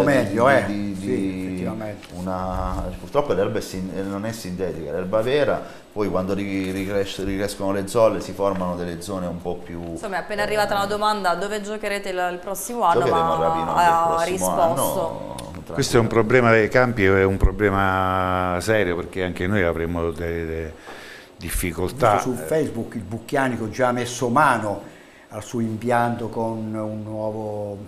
[SPEAKER 3] purtroppo l'erba non è sintetica, l'erba vera, poi quando ricrescono le zolle si formano delle zone un po' più...
[SPEAKER 1] Insomma, è appena arrivata una domanda: dove giocherete il prossimo anno?
[SPEAKER 3] Giocheremo a Rapino
[SPEAKER 1] ha risposto.
[SPEAKER 10] Questo è un problema dei campi, è un problema serio, perché anche noi avremo delle difficoltà.
[SPEAKER 2] Su Facebook il Bucchianico già ha messo mano al suo impianto con un nuovo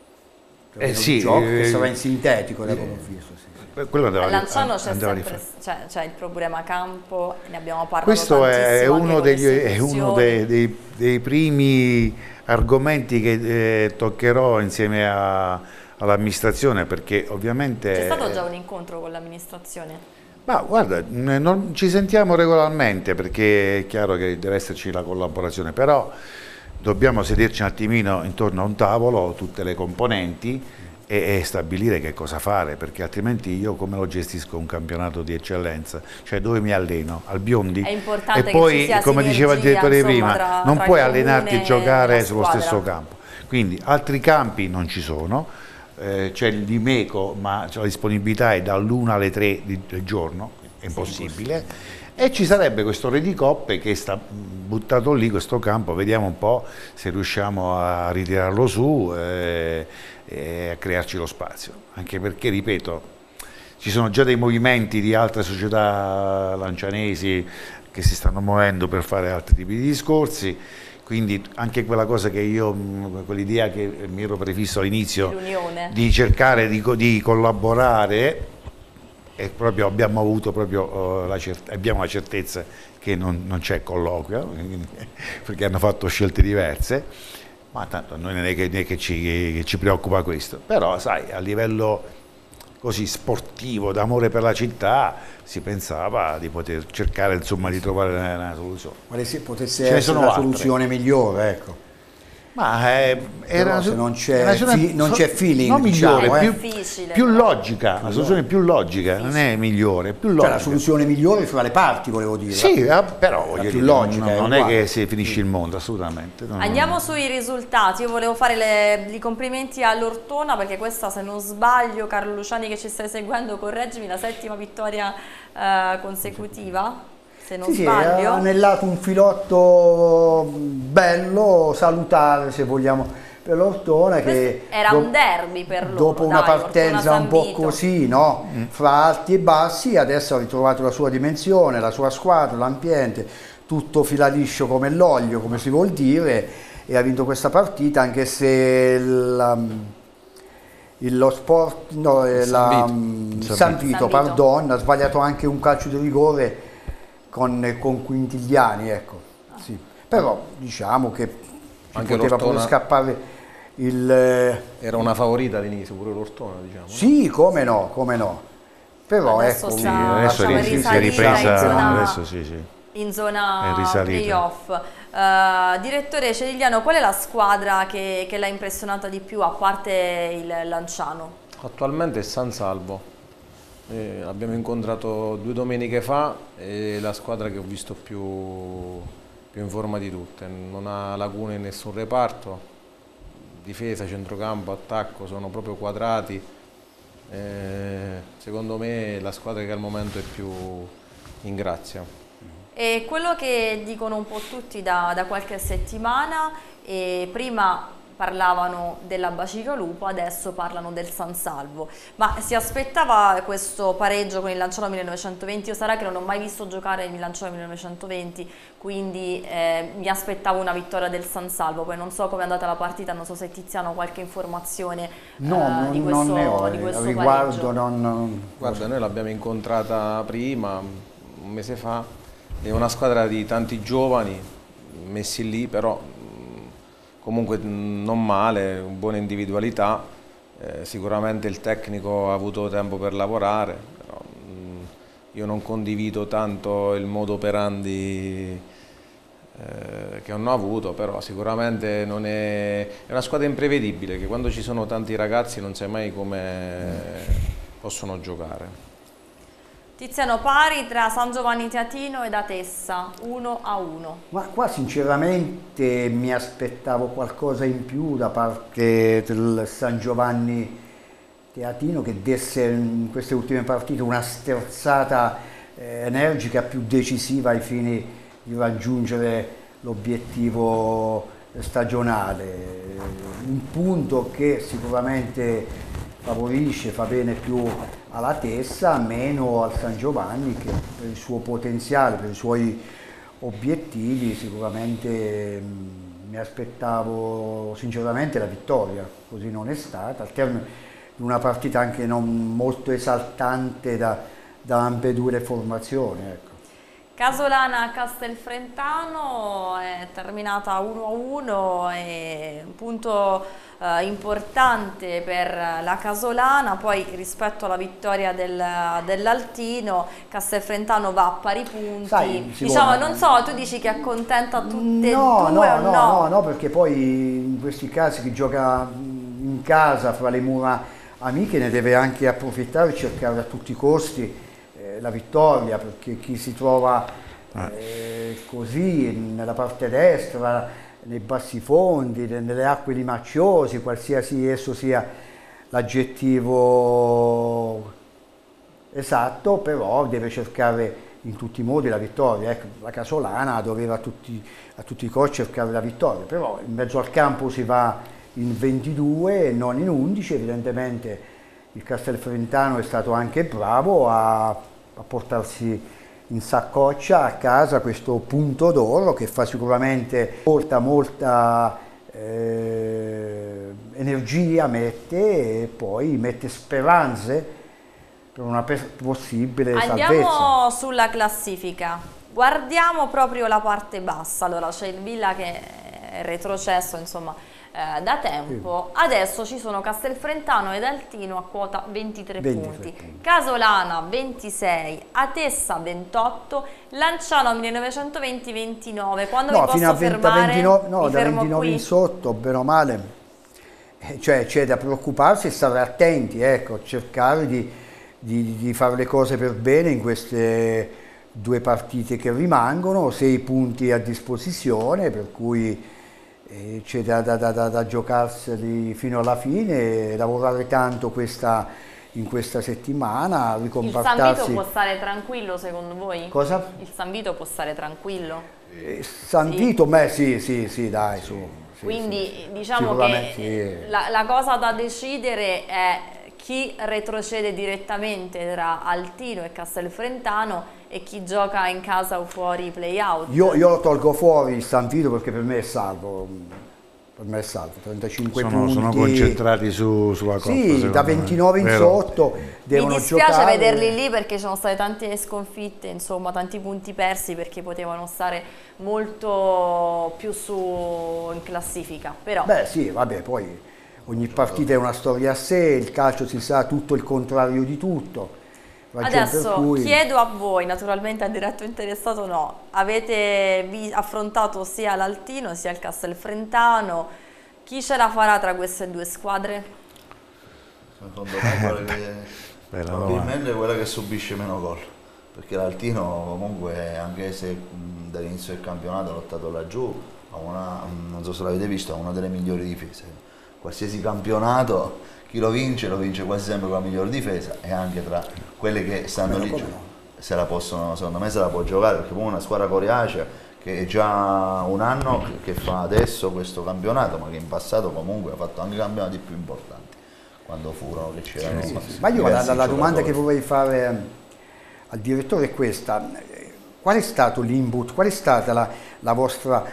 [SPEAKER 2] gioco che sarà in sintetico, da come ho visto.
[SPEAKER 1] A Lanciano c'è il problema campo, ne abbiamo parlato.
[SPEAKER 10] Questo è uno dei primi argomenti che toccherò insieme all'amministrazione, perché ovviamente...
[SPEAKER 1] C'è stato già un incontro con l'amministrazione?
[SPEAKER 10] Ma guarda, ci sentiamo regolarmente, perché è chiaro che deve esserci la collaborazione, però dobbiamo sederci un attimino intorno a un tavolo, tutte le componenti, e stabilire che cosa fare, perché altrimenti io come lo gestisco un campionato di eccellenza, cioè dove mi alleno? Al Biondi?
[SPEAKER 1] È importante
[SPEAKER 10] e poi,
[SPEAKER 1] che ci sia
[SPEAKER 10] come diceva il direttore prima, non puoi allenarti e giocare sullo stesso campo. Quindi altri campi non ci sono, c'è il Dimeco, ma la disponibilità è dall'1 alle 3 del giorno, è impossibile. E ci sarebbe questo Re di Coppe che sta buttato lì, questo campo, vediamo un po' se riusciamo a ritirarlo su e a crearci lo spazio, anche perché, ripeto, ci sono già dei movimenti di altre società lancianesi che si stanno muovendo per fare altri tipi di discorsi, quindi anche quella cosa che io, quell'idea che mi ero prefisso all'inizio di cercare di collaborare, e proprio abbiamo avuto abbiamo la certezza che non c'è colloquio, perché hanno fatto scelte diverse, ma tanto noi non è che ci preoccupa questo, però sai, a livello così sportivo, d'amore per la città, si pensava di poter cercare, insomma, di trovare una soluzione.
[SPEAKER 2] Quale potesse essere la soluzione migliore, ecco. Però se non c'è feeling,
[SPEAKER 10] non migliore,
[SPEAKER 1] difficile,
[SPEAKER 10] più logica, la soluzione più logica, non è migliore, è più logica.
[SPEAKER 2] Cioè la soluzione migliore fra le parti, volevo dire.
[SPEAKER 10] Sì, però voglio
[SPEAKER 2] più
[SPEAKER 10] dire,
[SPEAKER 2] logica,
[SPEAKER 10] non è che si finisce il mondo, assolutamente.
[SPEAKER 1] Andiamo sui risultati. Io volevo fare i complimenti all'Ortona, perché questa, se non sbaglio, Carlo Luciani che ci stai seguendo, correggimi, la 7ª vittoria consecutiva. Se non sbaglio.
[SPEAKER 2] Ha anellato un filotto bello, salutare se vogliamo, per l'Ortona, che
[SPEAKER 1] era un derby per loro.
[SPEAKER 2] Dopo una partenza un po' così, no? Fra alti e bassi, adesso ha ritrovato la sua dimensione, la sua squadra, l'ambiente, tutto filaliscio come l'olio, come si vuol dire, e ha vinto questa partita, anche se San Vito, pardon, ha sbagliato anche un calcio di rigore con Quintigliani, ecco. Sì. Però diciamo che
[SPEAKER 5] anche
[SPEAKER 2] poteva pure scappare
[SPEAKER 5] era una favorita all'inizio pure l'Ortona, diciamo.
[SPEAKER 2] Sì, come no. Però
[SPEAKER 1] adesso
[SPEAKER 2] ecco,
[SPEAKER 10] adesso si è ripresa, adesso
[SPEAKER 1] in zona playoff. Direttore Cedigliano, qual è la squadra che l'ha impressionata di più, a parte il Lanciano?
[SPEAKER 5] Attualmente è San Salvo. Abbiamo incontrato 2 domeniche fa e la squadra che ho visto più in forma di tutte, non ha lacune in nessun reparto, difesa, centrocampo, attacco, sono proprio quadrati. Secondo me è la squadra che al momento è più in grazia.
[SPEAKER 1] E quello che dicono un po' tutti da qualche settimana, prima parlavano della Bacigalupo, adesso parlano del San Salvo, ma si aspettava questo pareggio con il Lanciano 1920? Io sarà che non ho mai visto giocare il Lanciano 1920, quindi mi aspettavo una vittoria del San Salvo, poi non so come è andata la partita, non so se Tiziano ha qualche informazione di questo,
[SPEAKER 2] non ne ho,
[SPEAKER 1] di questo
[SPEAKER 2] riguardo
[SPEAKER 5] Guarda, noi l'abbiamo incontrata prima, un mese fa, è una squadra di tanti giovani messi lì, però comunque non male, buona individualità, sicuramente il tecnico ha avuto tempo per lavorare, però, io non condivido tanto il modo operandi che hanno avuto, però sicuramente non è una squadra imprevedibile, che quando ci sono tanti ragazzi non sai mai come possono giocare.
[SPEAKER 1] Tiziano, pari tra San Giovanni Teatino ed Atessa, 1-1.
[SPEAKER 2] Ma qua sinceramente mi aspettavo qualcosa in più da parte del San Giovanni Teatino, che desse in queste ultime partite una sterzata energica, più decisiva ai fini di raggiungere l'obiettivo stagionale. Un punto che sicuramente favorisce, fa bene più alla Tessa, meno al San Giovanni, che per il suo potenziale, per i suoi obiettivi sicuramente mi aspettavo sinceramente la vittoria, così non è stata, al termine di una partita anche non molto esaltante da ambedue le formazioni. Ecco.
[SPEAKER 1] Casolana-Castelfrentano è terminata 1-1, è un punto importante per la Casolana, poi rispetto alla vittoria dell'Altino, Castelfrentano va a pari punti.
[SPEAKER 2] Sai,
[SPEAKER 1] diciamo, non so, tu dici che accontenta tutte e due
[SPEAKER 2] no, perché poi in questi casi chi gioca in casa fra le mura amiche ne deve anche approfittare e cercare a tutti i costi la vittoria, perché chi si trova così nella parte destra, nei bassi fondi, nelle acque limacciose, qualsiasi esso sia l'aggettivo esatto, però deve cercare in tutti i modi la vittoria. Ecco, la Casolana doveva a tutti i costi cercare la vittoria, però in mezzo al campo si va in 22 e non in 11, evidentemente il Castelfrentano è stato anche bravo a portarsi in saccoccia a casa questo punto d'oro, che fa sicuramente molta energia, mette, e poi mette speranze per una possibile salvezza.
[SPEAKER 1] Andiamo sulla classifica, guardiamo proprio la parte bassa. Allora c'è il Villa che è retrocesso, insomma, da tempo. Adesso ci sono Castelfrentano ed Altino a quota 23 punti, Casolana 26, Atessa 28, Lanciano 1920-29. Quando mi posso fermare?
[SPEAKER 2] 29, no,
[SPEAKER 1] mi
[SPEAKER 2] da
[SPEAKER 1] fermo
[SPEAKER 2] 29
[SPEAKER 1] qui.
[SPEAKER 2] in sotto, bene o male, cioè c'è da preoccuparsi e stare attenti, ecco, cercare di fare le cose per bene in queste 2 partite che rimangono, 6 punti a disposizione, per cui c'è da giocarseli fino alla fine, lavorare tanto in questa settimana, ricompartarsi.
[SPEAKER 1] Il San Vito può stare tranquillo secondo voi?
[SPEAKER 2] Cosa?
[SPEAKER 1] Il San Vito può stare tranquillo?
[SPEAKER 2] San Vito, beh sì, dai, su. Sì,
[SPEAKER 1] quindi
[SPEAKER 2] sì.
[SPEAKER 1] diciamo che la cosa da decidere è chi retrocede direttamente tra Altino e Castelfrentano e chi gioca in casa o fuori i play-out.
[SPEAKER 2] Io lo tolgo fuori il San Vito perché per me è salvo. Per me è salvo, 35 punti.
[SPEAKER 10] Sono concentrati sulla Coppa.
[SPEAKER 2] Sì, da 29 in sotto devono
[SPEAKER 1] Mi dispiace
[SPEAKER 2] giocare.
[SPEAKER 1] vederli lì perché ci sono state tante sconfitte, insomma, tanti punti persi perché potevano stare molto più su in classifica. Però.
[SPEAKER 2] Beh sì, vabbè, poi ogni partita è una storia a sé, il calcio si sa tutto il contrario di tutto.
[SPEAKER 1] Adesso chiedo a voi, naturalmente a diretto interessato no, avete affrontato sia l'Altino sia il Castelfrentano, chi ce la farà tra queste 2 squadre?
[SPEAKER 3] Secondo me probabilmente quella che subisce meno gol, perché l'Altino comunque, anche se dall'inizio del campionato ha lottato laggiù, non so se l'avete visto, ha una delle migliori difese. Qualsiasi campionato chi lo vince quasi sempre con la miglior difesa, e anche tra quelle che stanno lì se la possono, secondo me se la può giocare, perché poi una squadra coriacea che è già un anno che fa adesso questo campionato, ma che in passato comunque ha fatto anche campionati più importanti quando furono che c'erano.
[SPEAKER 2] Ma io la domanda che vorrei fare al direttore è questa: qual è stato l'input, qual è stata la vostra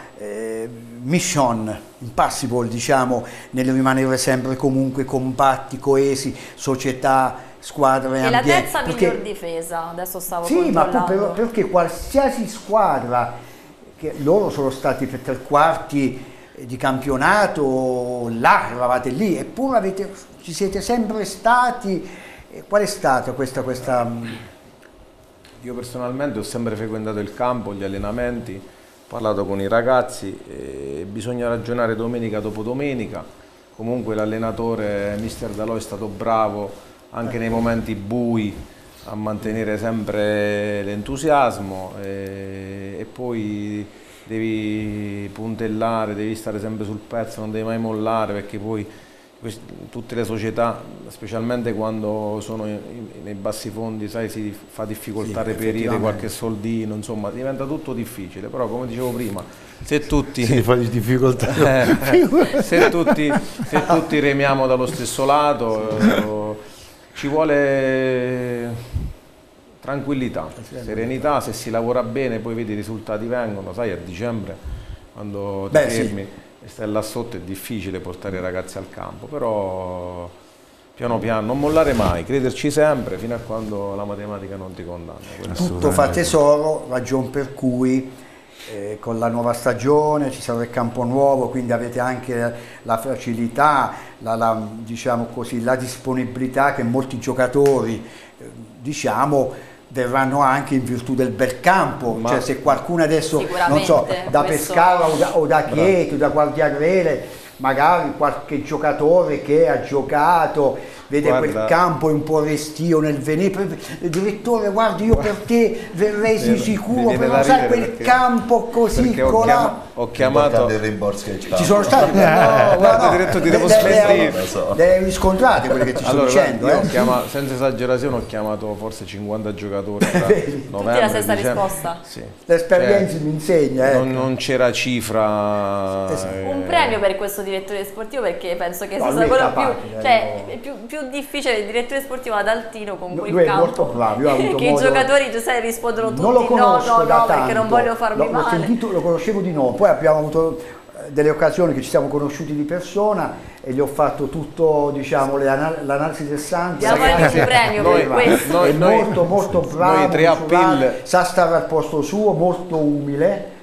[SPEAKER 2] mission impossible, diciamo, nel rimanere sempre comunque compatti, coesi, società, squadre,
[SPEAKER 1] e
[SPEAKER 2] ambiente?
[SPEAKER 1] la terza miglior difesa, adesso stavo controllando.
[SPEAKER 2] Sì, ma perché qualsiasi squadra, che loro sono stati per 3 quarti di campionato, là, eravate lì, eppure ci siete sempre stati. Qual è stata questa...
[SPEAKER 5] Io personalmente ho sempre frequentato il campo, gli allenamenti, ho parlato con i ragazzi, bisogna ragionare domenica dopo domenica. Comunque l'allenatore mister Dalò è stato bravo anche nei momenti bui a mantenere sempre l'entusiasmo, e poi devi puntellare, devi stare sempre sul pezzo, non devi mai mollare, perché poi tutte le società, specialmente quando sono nei bassi fondi, sai, si fa difficoltà a reperire qualche soldino, insomma diventa tutto difficile. Però come dicevo prima, se tutti se tutti remiamo dallo stesso lato, ci vuole tranquillità, serenità. Se si lavora bene poi vedi i risultati vengono, sai, a dicembre quando ti fermi e stai là sotto è difficile portare i ragazzi al campo, però piano piano, non mollare mai, crederci sempre fino a quando la matematica non ti condanna.
[SPEAKER 2] Tutto fa tesoro, ragion per cui con la nuova stagione ci sarà il campo nuovo, quindi avete anche la facilità, diciamo così, la disponibilità che molti giocatori diciamo verranno anche in virtù del bel campo. Cioè, se qualcuno adesso, non so, da Pescara o da Chieti o da Guardiagrele, magari qualche giocatore che ha giocato, vede quel campo un po' restio nel venire, direttore, guardi, io per te verrei sicuro, però sai quel campo così colà.
[SPEAKER 5] Ho chiamato
[SPEAKER 3] dei rimborsi che
[SPEAKER 2] ci sono stati,
[SPEAKER 5] guarda, diretto ti devo smentire.
[SPEAKER 2] Le hai riscontrate quelle che ti sto dicendo?
[SPEAKER 5] Io ho chiamato, senza esagerazione, ho chiamato forse 50 giocatori tra novembre,
[SPEAKER 1] la stessa risposta?
[SPEAKER 5] Sì.
[SPEAKER 2] L'esperienza mi insegna.
[SPEAKER 5] Non c'era cifra.
[SPEAKER 1] Un premio per questo direttore sportivo, perché penso che sia quello più difficile, il direttore sportivo ad Altino con quel
[SPEAKER 2] lui
[SPEAKER 1] campo.
[SPEAKER 2] È molto bravo. Io ho avuto
[SPEAKER 1] che i giocatori, tu sai, rispondono tutti no, perché non voglio farmi male.
[SPEAKER 2] L'ho sentito, lo conoscevo di nome, poi abbiamo avuto delle occasioni che ci siamo conosciuti di persona e gli ho fatto tutto, diciamo, l'analisi del sangue.
[SPEAKER 1] Diamo il premio per questo.
[SPEAKER 2] È molto bravo,
[SPEAKER 5] noi 3 appeal,
[SPEAKER 2] sa stare al posto suo, molto umile,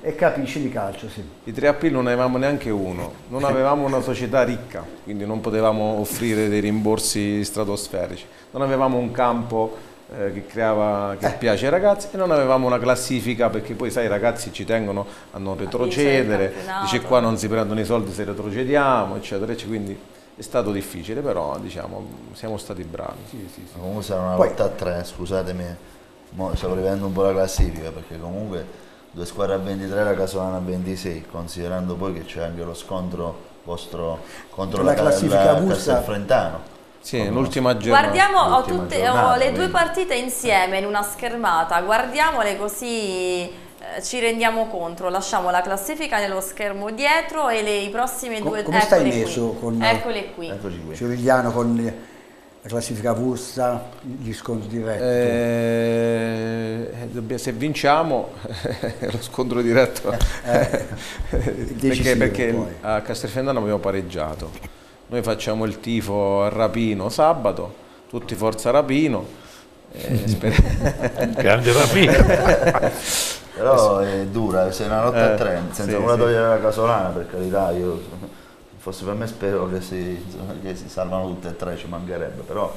[SPEAKER 2] E capisci di calcio, sì.
[SPEAKER 5] I 3 appeal non avevamo neanche uno, non avevamo una società ricca, quindi non potevamo offrire dei rimborsi stratosferici, non avevamo un campo che piace ai ragazzi e non avevamo una classifica, perché poi sai i ragazzi ci tengono a non retrocedere, dice qua non si prendono i soldi se retrocediamo, eccetera, eccetera, quindi è stato difficile, però diciamo siamo stati bravi. Sì.
[SPEAKER 3] Comunque sarà una lotta a 3, scusatemi, stavo rivedendo un po' la classifica, perché comunque 2 squadre a 23, la Casolana a 26, considerando poi che c'è anche lo scontro vostro contro la classifica Castelfrentano.
[SPEAKER 5] Sì, l'ultima giornata.
[SPEAKER 1] Guardiamo le 2 partite insieme in una schermata, guardiamole così ci rendiamo conto, lasciamo la classifica nello schermo dietro e i prossime 2...
[SPEAKER 2] Come stai messo?
[SPEAKER 1] Eccole qui.
[SPEAKER 2] Cirigliano con la classifica Bursa, gli scontri diretti.
[SPEAKER 5] Se vinciamo lo scontro diretto perché a Castelfrentano abbiamo pareggiato. Noi facciamo il tifo a Rapino sabato, tutti forza Rapino.
[SPEAKER 10] Grande Rapino.
[SPEAKER 3] Però è dura, se è una lotta a 3, senza nulla togliere la Casolana, per carità, io fosse per me spero che si salvano tutte e 3, ci mancherebbe, però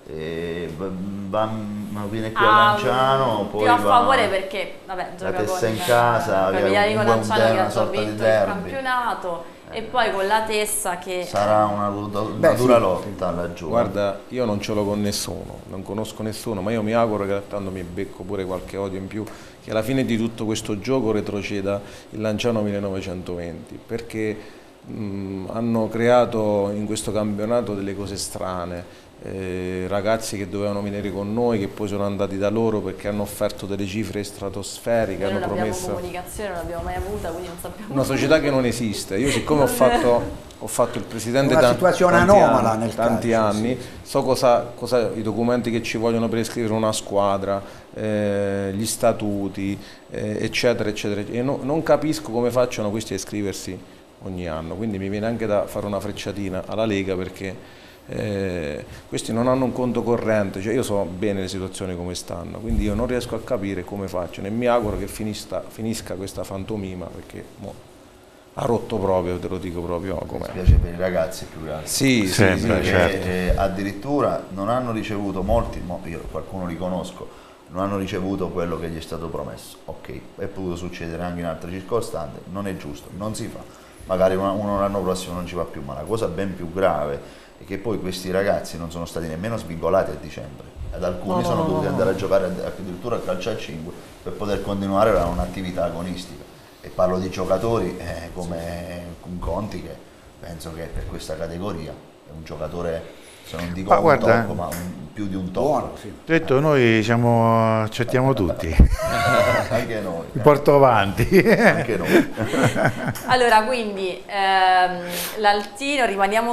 [SPEAKER 3] viene qui a Lanciano, poi
[SPEAKER 1] più a favore perché vabbè, gioca
[SPEAKER 3] la Tessa
[SPEAKER 1] con
[SPEAKER 3] in casa,
[SPEAKER 1] Cagliari con Lanciano che ha già
[SPEAKER 3] sorta
[SPEAKER 1] vinto
[SPEAKER 3] di
[SPEAKER 1] il
[SPEAKER 3] derby.
[SPEAKER 1] campionato e poi con la Tessa che
[SPEAKER 3] sarà una dura lotta laggiù.
[SPEAKER 5] Guarda, io non ce l'ho con nessuno, non conosco nessuno, ma io mi auguro che tanto mi becco pure qualche odio in più, che alla fine di tutto questo gioco retroceda il Lanciano 1920, perché hanno creato in questo campionato delle cose strane. Ragazzi che dovevano venire con noi, che poi sono andati da loro perché hanno offerto delle cifre stratosferiche,
[SPEAKER 1] noi
[SPEAKER 5] hanno
[SPEAKER 1] non
[SPEAKER 5] promesso
[SPEAKER 1] comunicazione, non l'abbiamo mai avuta, quindi non sappiamo
[SPEAKER 5] una società che non esiste. Io siccome ho fatto il presidente
[SPEAKER 2] una situazione anomala nel
[SPEAKER 5] tanti
[SPEAKER 2] calcio,
[SPEAKER 5] anni, so cosa i documenti che ci vogliono per iscrivere una squadra, gli statuti, eccetera eccetera, e non capisco come facciano questi a iscriversi ogni anno, quindi mi viene anche da fare una frecciatina alla Lega, perché questi non hanno un conto corrente, cioè io so bene le situazioni come stanno, quindi io non riesco a capire come facciano e mi auguro che finisca questa fantomima, perché ha rotto proprio, te lo dico proprio come.
[SPEAKER 3] Mi spiace per i ragazzi più grandi.
[SPEAKER 5] Sì,
[SPEAKER 3] certo. Addirittura non hanno ricevuto, molti, io qualcuno li conosco, non hanno ricevuto quello che gli è stato promesso. Ok, è potuto succedere anche in altre circostanze, non è giusto, non si fa. Magari uno l'anno prossimo non ci va più, ma la cosa ben più grave è che poi questi ragazzi non sono stati nemmeno svincolati a dicembre, ed alcuni sono dovuti andare a giocare addirittura a calcio a 5 per poter continuare un'attività agonistica, e parlo di giocatori come Conti, che penso che per questa categoria è un giocatore, se non dico top, ma più di un top.
[SPEAKER 2] Buono, sì.
[SPEAKER 10] Detto, noi accettiamo tutti.
[SPEAKER 3] Anche noi.
[SPEAKER 10] Mi porto avanti.
[SPEAKER 3] Anche noi.
[SPEAKER 1] Allora, quindi l'Altino, rimaniamo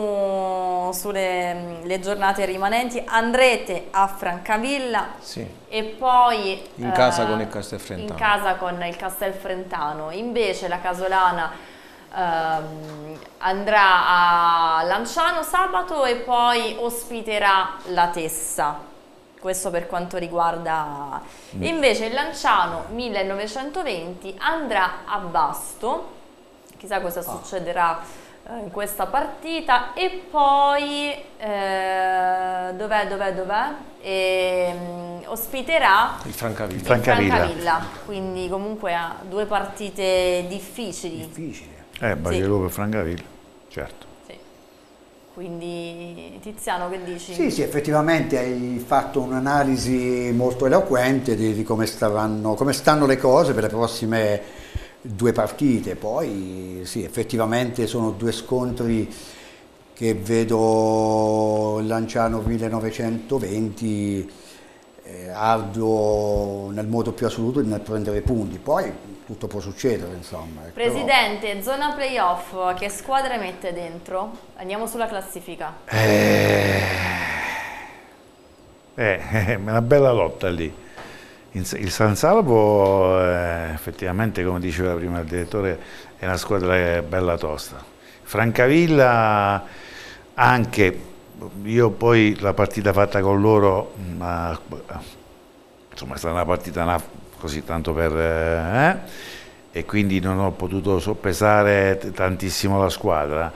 [SPEAKER 1] sulle giornate rimanenti, andrete a Francavilla e poi
[SPEAKER 5] in casa con il Castelfrentano.
[SPEAKER 1] In casa con il Castelfrentano. Invece la Casolana andrà a Lanciano sabato e poi ospiterà la Tessa. Questo per quanto riguarda invece il Lanciano 1920 andrà a Vasto, chissà cosa succederà in questa partita, e poi dov'è? Ospiterà
[SPEAKER 5] il Francavilla.
[SPEAKER 1] Francavilla, quindi comunque ha 2 partite difficili.
[SPEAKER 10] Baglielò per Francavilla, certo.
[SPEAKER 1] Sì. Quindi Tiziano, che dici?
[SPEAKER 2] Sì, effettivamente hai fatto un'analisi molto eloquente di come stanno le cose per le prossime 2 partite. Poi sì, effettivamente sono 2 scontri che vedo Lanciano 1920 arduo nel modo più assoluto nel prendere punti, poi tutto può succedere, insomma.
[SPEAKER 1] Presidente, però... zona playoff, che squadre mette dentro? Andiamo sulla classifica.
[SPEAKER 10] Una bella lotta lì. Il San Salvo effettivamente, come diceva prima il direttore, è una squadra bella tosta. Francavilla anche, io poi la partita fatta con loro, insomma è stata una partita così tanto per... e quindi non ho potuto soppesare tantissimo la squadra.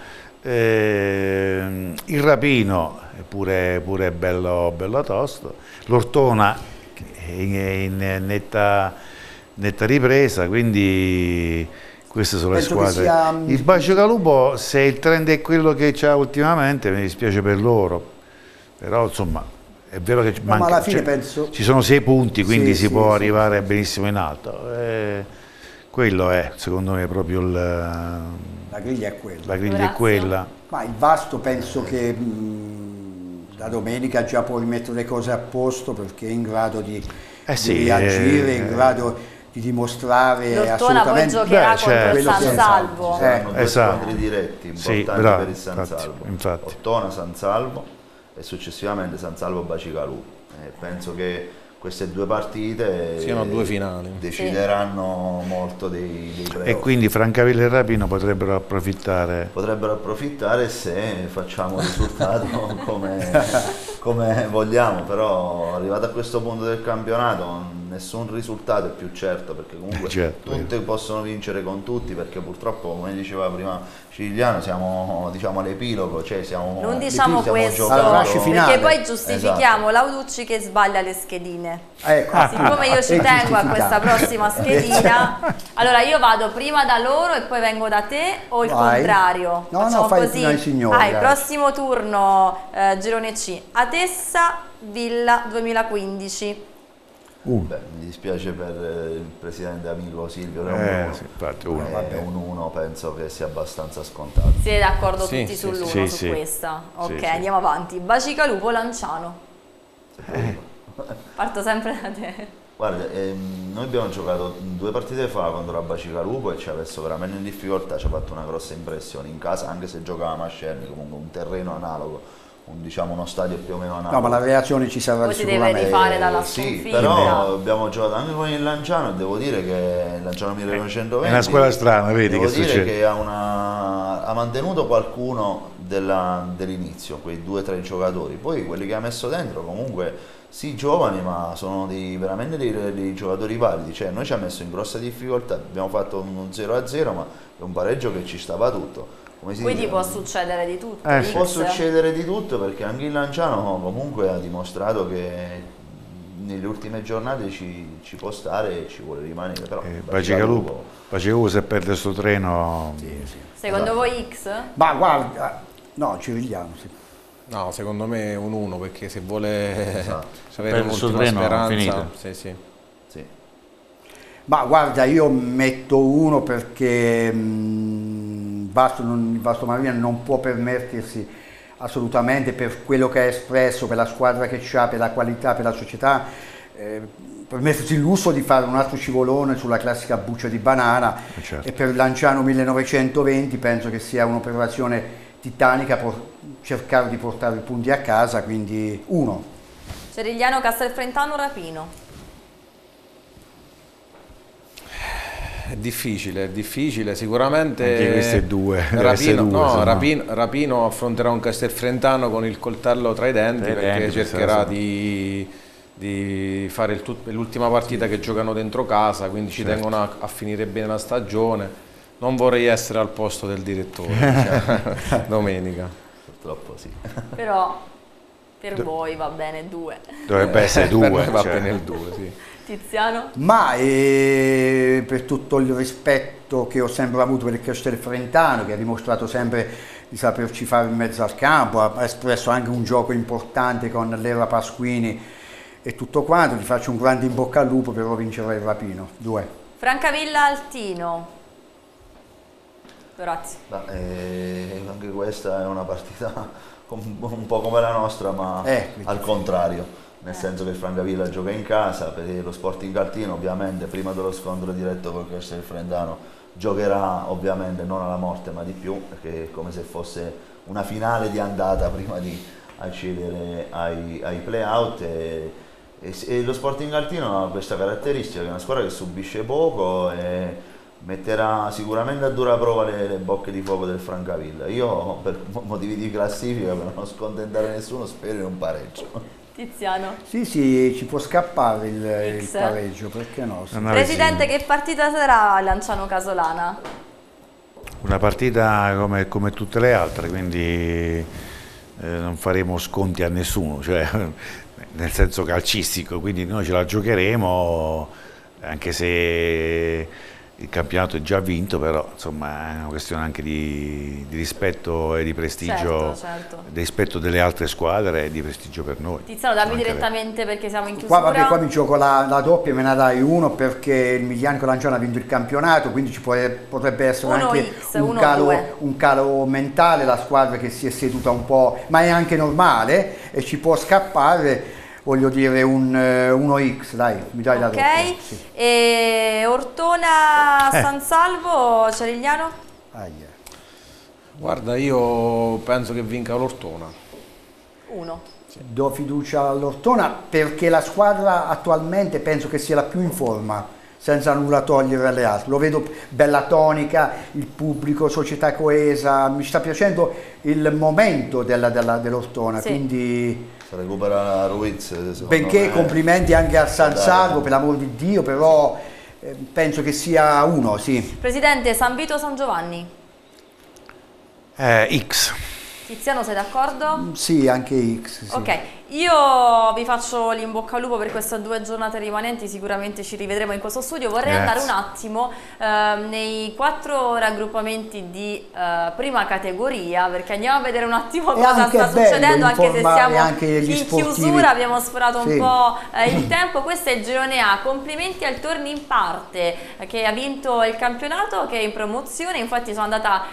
[SPEAKER 10] Il Rapino è pure bello tosto, l'Ortona è in netta ripresa, quindi queste sono
[SPEAKER 2] Penso
[SPEAKER 10] le squadre. Il Bacigalupo, se il trend è quello che c'ha ultimamente, mi dispiace per loro, però insomma è vero che
[SPEAKER 2] ma alla fine penso...
[SPEAKER 10] ci sono 6 punti, quindi
[SPEAKER 2] sì,
[SPEAKER 10] si può
[SPEAKER 2] sì,
[SPEAKER 10] arrivare
[SPEAKER 2] sì.
[SPEAKER 10] benissimo in alto. Quello è, secondo me, proprio
[SPEAKER 2] la griglia è quella.
[SPEAKER 10] La griglia è quella.
[SPEAKER 2] Ma il Vasto penso che la domenica già può rimettere le cose a posto, perché è in grado di reagire, in grado di dimostrare
[SPEAKER 1] L'Ortona
[SPEAKER 2] assolutamente...
[SPEAKER 1] poi giocherà contro il San Salvo.
[SPEAKER 3] Saranno due
[SPEAKER 10] esatto.
[SPEAKER 3] scontri diretti importanti,
[SPEAKER 10] Sì, bravo,
[SPEAKER 3] per il San Salvo.
[SPEAKER 10] infatti.
[SPEAKER 3] Ortona San Salvo e successivamente San Salvo Bacigalupo. Penso che queste 2 partite
[SPEAKER 5] siano 2 finali,
[SPEAKER 3] decideranno molto dei playoff.
[SPEAKER 10] E quindi Francavilla e Rapino potrebbero approfittare.
[SPEAKER 3] Potrebbero approfittare se facciamo il risultato come vogliamo, però arrivato a questo punto del campionato nessun risultato è più certo, perché comunque tutti possono vincere con tutti, perché purtroppo, come diceva prima Cirigliano, siamo, diciamo, all'epilogo, cioè siamo...
[SPEAKER 1] Non diciamo questo, perché poi giustifichiamo Lauducci che sbaglia le schedine. Siccome io ci tengo a questa prossima schedina, allora io vado prima da loro e poi vengo da te, o il contrario?
[SPEAKER 2] No, fai prima i signori.
[SPEAKER 1] Il prossimo turno, girone C, Atessa Villa 2015.
[SPEAKER 3] Beh, mi dispiace per il presidente amico Silvio, è un 1, penso che sia abbastanza scontato.
[SPEAKER 1] Siete d'accordo tutti sull'1 su questa? Ok, andiamo avanti. Bacigalupo Lanciano. Parto sempre da te.
[SPEAKER 3] Guarda, noi abbiamo giocato 2 partite fa contro la Bacigalupo e ci ha messo veramente in difficoltà, ci ha fatto una grossa impressione in casa, anche se giocava a Scerni, comunque un terreno analogo. Diciamo uno stadio più o meno analogo.
[SPEAKER 2] No, ma la reazione ci sarà
[SPEAKER 1] poi sicuramente. Poi si deve rifare dalla
[SPEAKER 3] sconfitta. Sì, però abbiamo giocato anche con il Lanciano e devo dire che il Lanciano 1920
[SPEAKER 10] è una squadra strana, vedi che succede.
[SPEAKER 3] Devo dire che ha mantenuto qualcuno dell'inizio, quei 2 o 3 giocatori, poi quelli che ha messo dentro comunque sì, giovani, ma sono veramente dei giocatori validi, cioè noi ci ha messo in grossa difficoltà, abbiamo fatto un 0-0, ma è un pareggio che ci stava tutto.
[SPEAKER 1] Quindi può succedere di tutto.
[SPEAKER 3] Può succedere di tutto, perché anche il Lanciano comunque ha dimostrato che nelle ultime giornate ci può stare e ci vuole rimanere. Però
[SPEAKER 10] Bacigalupo se perde questo treno...
[SPEAKER 1] Secondo voi X?
[SPEAKER 2] Ma guarda, no, Cirigliano sì.
[SPEAKER 5] No, secondo me è un 1, perché se vuole avere
[SPEAKER 10] un'ultima
[SPEAKER 5] speranza...
[SPEAKER 3] Sì.
[SPEAKER 2] Ma guarda, io metto 1 perché il Vasto Marina non può permettersi assolutamente, per quello che ha espresso, per la squadra che c'ha, per la qualità, per la società, permettersi il lusso di fare un altro scivolone sulla classica buccia di banana. E per Lanciano 1920 penso che sia un'operazione titanica per cercare di portare i punti a casa, quindi 1.
[SPEAKER 1] Cerigliano, Castelfrentano, Rapino.
[SPEAKER 5] È difficile, sicuramente.
[SPEAKER 10] Anche queste 2.
[SPEAKER 5] Rapino affronterà un Castelfrentano con il coltello tra i denti, perché cercherà di fare l'ultima partita che giocano dentro casa, quindi ci tengono a finire bene la stagione. Non vorrei essere al posto del direttore domenica.
[SPEAKER 3] Purtroppo sì.
[SPEAKER 1] Però per voi va bene 2.
[SPEAKER 10] Dovrebbe essere 2.
[SPEAKER 5] Va bene il 2, sì.
[SPEAKER 1] Tiziano?
[SPEAKER 2] Ma per tutto il rispetto che ho sempre avuto per il Castelfrentano, che ha dimostrato sempre di saperci fare in mezzo al campo, ha espresso anche un gioco importante con l'Era Pasquini e tutto quanto, gli faccio un grande in bocca al lupo, però vincerà il Rapino. 2.
[SPEAKER 1] Francavilla Altino. Grazie.
[SPEAKER 3] Anche questa è una partita un po' come la nostra, ma al contrario. Nel senso che il Francavilla gioca in casa, per lo Sporting Altino ovviamente prima dello scontro diretto col Castelfrentano giocherà ovviamente non alla morte ma di più, perché è come se fosse una finale di andata prima di accedere ai play-out e lo Sporting Altino ha questa caratteristica, che è una squadra che subisce poco e metterà sicuramente a dura prova le bocche di fuoco del Francavilla. Io per motivi di classifica, per non scontentare nessuno, spero in un pareggio.
[SPEAKER 1] Tiziano.
[SPEAKER 2] Sì, ci può scappare il pareggio, perché no? Sì.
[SPEAKER 1] Presidente, che partita sarà Lanciano Casolana?
[SPEAKER 10] Una partita come tutte le altre, quindi non faremo sconti a nessuno, cioè, nel senso calcistico, quindi noi ce la giocheremo, anche se il campionato è già vinto, però insomma è una questione anche di rispetto e di prestigio,
[SPEAKER 1] certo.
[SPEAKER 10] Di rispetto delle altre squadre e di prestigio per noi.
[SPEAKER 1] Tiziano, dammi direttamente perché siamo in chiusura.
[SPEAKER 2] Qua mi gioco la doppia, me ne dai uno perché il Miglianico Lanciano ha vinto il campionato, quindi potrebbe essere anche un calo mentale, la squadra che si è seduta un po', ma è anche normale e ci può scappare. Voglio dire un 1x, dai, mi dai la doppia.
[SPEAKER 1] Ok, sì. E Ortona San Salvo, Cerigliano?
[SPEAKER 5] Guarda, io penso che vinca l'Ortona.
[SPEAKER 1] 1.
[SPEAKER 2] Sì. Do fiducia all'Ortona perché la squadra attualmente penso che sia la più in forma, senza nulla togliere alle altre. Lo vedo bella tonica, il pubblico, società coesa, mi sta piacendo il momento dell'Ortona, sì. Quindi...
[SPEAKER 3] recupera Ruiz,
[SPEAKER 2] benché complimenti anche al San Salvo, per l'amor di Dio, però penso che sia 1, sì.
[SPEAKER 1] Presidente, San Vito San Giovanni?
[SPEAKER 10] X.
[SPEAKER 1] Tiziano, sei d'accordo?
[SPEAKER 2] Sì, anche X. Sì.
[SPEAKER 1] Ok, io vi faccio l'in bocca al lupo per queste 2 giornate rimanenti, sicuramente ci rivedremo in questo studio. Vorrei andare un attimo nei 4 raggruppamenti di prima categoria, perché andiamo a vedere un attimo cosa sta succedendo, anche se siamo in chiusura, abbiamo sforato un po' il tempo. Questo è il girone A, complimenti al Turning Parte che ha vinto il campionato, che è in promozione. Infatti sono andata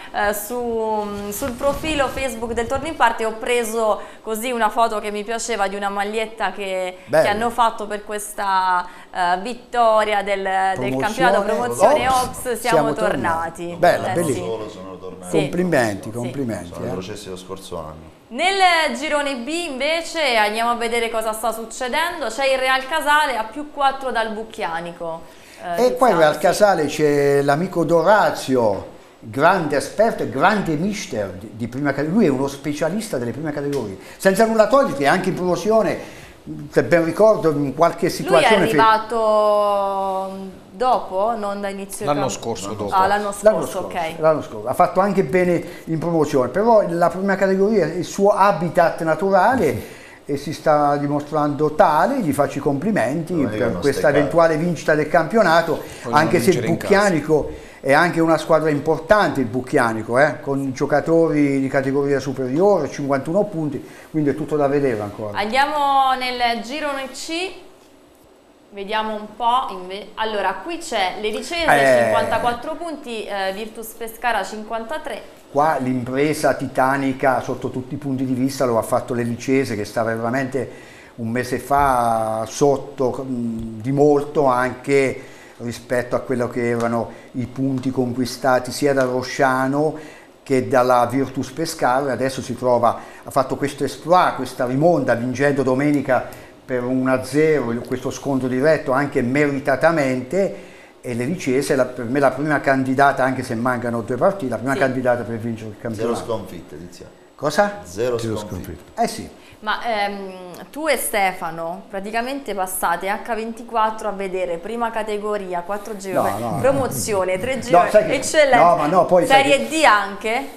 [SPEAKER 1] sul profilo Facebook del Turning Parte e ho preso così una foto che mi piaceva di una maglietta che hanno fatto per questa vittoria del campionato promozione Ops. Siamo tornati.
[SPEAKER 2] Bella,
[SPEAKER 3] bellissimo. Sono tornati.
[SPEAKER 2] Complimenti. Sono
[SPEAKER 3] processi lo scorso anno.
[SPEAKER 1] Nel girone B invece andiamo a vedere cosa sta succedendo. C'è il Real Casale a +4 dal Bucchianico.
[SPEAKER 2] E qua in Real Casale c'è l'amico Dorazio, grande esperto e grande mister di prima categoria. Lui è uno specialista delle prime categorie, senza nulla togliere, anche in promozione, se ben ricordo, in qualche situazione.
[SPEAKER 1] Lui è arrivato dopo, non da inizio
[SPEAKER 5] l'anno scorso.
[SPEAKER 1] L'anno scorso, ok.
[SPEAKER 2] L'anno scorso ha fatto anche bene in promozione, però la prima categoria è il suo habitat naturale e si sta dimostrando tale. Gli faccio i complimenti per questa eventuale vincita del campionato, anche se il Bucchianico è anche una squadra importante, il Bucchianico, con giocatori di categoria superiore, 51 punti, quindi è tutto da vedere ancora.
[SPEAKER 1] Andiamo nel girone C, vediamo un po'. Allora, qui c'è l'Ericese, 54 punti, Virtus Pescara 53.
[SPEAKER 2] Qua l'impresa titanica sotto tutti i punti di vista lo ha fatto l'Ericese, che stava veramente un mese fa sotto di molto, anche rispetto a quello che erano i punti conquistati sia da Rosciano che dalla Virtus Pescara. Adesso ha fatto questo exploit, questa rimonta, vincendo domenica per 1-0 questo scontro diretto anche meritatamente, e l'Ericese per me la prima candidata, anche se mancano 2 partite, la prima candidata per vincere il campionato.
[SPEAKER 3] 0 sconfitte, Tiziano.
[SPEAKER 2] Cosa?
[SPEAKER 3] 0 sconfitte.
[SPEAKER 2] Sì.
[SPEAKER 1] Ma tu e Stefano praticamente passate H24 a vedere prima categoria, 4 gironi, promozione, 3 gironi, eccellenza,
[SPEAKER 2] poi
[SPEAKER 1] Serie D anche?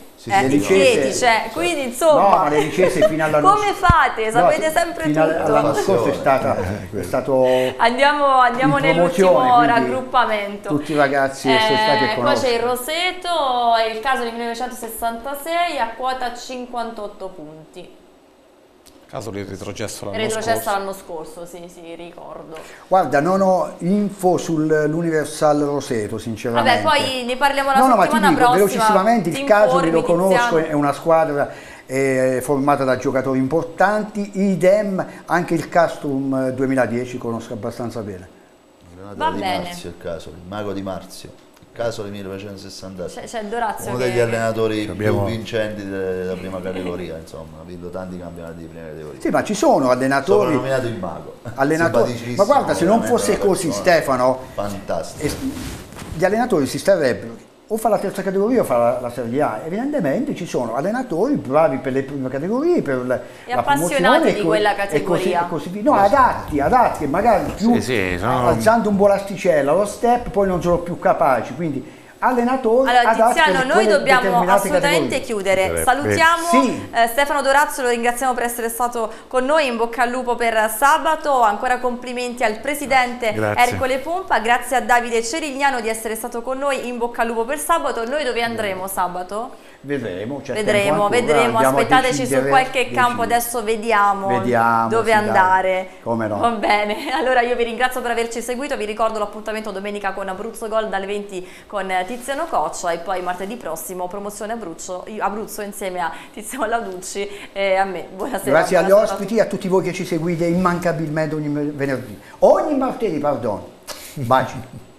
[SPEAKER 1] Quindi insomma,
[SPEAKER 2] l'Ericese fino all'anno
[SPEAKER 1] come fate? Sapete sempre tutto.
[SPEAKER 2] L'anno scorso è stato
[SPEAKER 1] andiamo nell'ultimo raggruppamento.
[SPEAKER 2] Tutti i ragazzi società che conosco.
[SPEAKER 1] Poi c'è il Roseto, è il caso del 1966 a quota 58 punti.
[SPEAKER 5] Caso di retrocesso
[SPEAKER 1] l'anno scorso, sì, ricordo.
[SPEAKER 2] Guarda, non ho info sull'Universal Roseto, sinceramente.
[SPEAKER 1] Vabbè, poi ne parliamo la settimana prossima.
[SPEAKER 2] Velocissimamente, il caso lo conosco, è una squadra formata da giocatori importanti, idem anche il Castrum 2010 conosco abbastanza bene.
[SPEAKER 1] Va bene.
[SPEAKER 3] Marzio, il caso, il mago di Marzio. Caso del 1966,
[SPEAKER 1] c'è Dorazio,
[SPEAKER 3] uno degli allenatori più vincenti della prima categoria, insomma, ha vinto tanti campionati di prima categoria.
[SPEAKER 2] Sì, ma ci sono allenatori.
[SPEAKER 3] Sono nominato il mago.
[SPEAKER 2] Ma guarda, se non fosse così, Stefano,
[SPEAKER 3] fantastico.
[SPEAKER 2] Gli allenatori si starebbero o fa la terza categoria o fa la Serie A. Evidentemente ci sono allenatori bravi per le prime categorie, per la
[SPEAKER 1] appassionati di quella categoria.
[SPEAKER 2] E così via. No, adatti, magari più alzando un po' l'asticella, lo step, poi non sono più capaci, quindi allenatori.
[SPEAKER 1] Allora Tiziano, noi dobbiamo assolutamente chiudere. Salutiamo Stefano Dorazio, lo ringraziamo per essere stato con noi, in bocca al lupo per sabato, ancora complimenti al presidente Ercole Pompa, grazie a Davide Cerigliano di essere stato con noi, in bocca al lupo per sabato. Noi dove andremo sabato?
[SPEAKER 2] Vedremo,
[SPEAKER 1] aspettateci su qualche campo, adesso vediamo dove andare.
[SPEAKER 2] Come no.
[SPEAKER 1] Va bene, allora io vi ringrazio per averci seguito, vi ricordo l'appuntamento domenica con Abruzzo Gol dalle 20 con Tiziano Coccia e poi martedì prossimo promozione Abruzzo insieme a Tiziano Lauducci e a me. Buonasera.
[SPEAKER 2] Grazie agli ospiti e a tutti voi che ci seguite immancabilmente ogni venerdì, ogni martedì, perdono. Baci.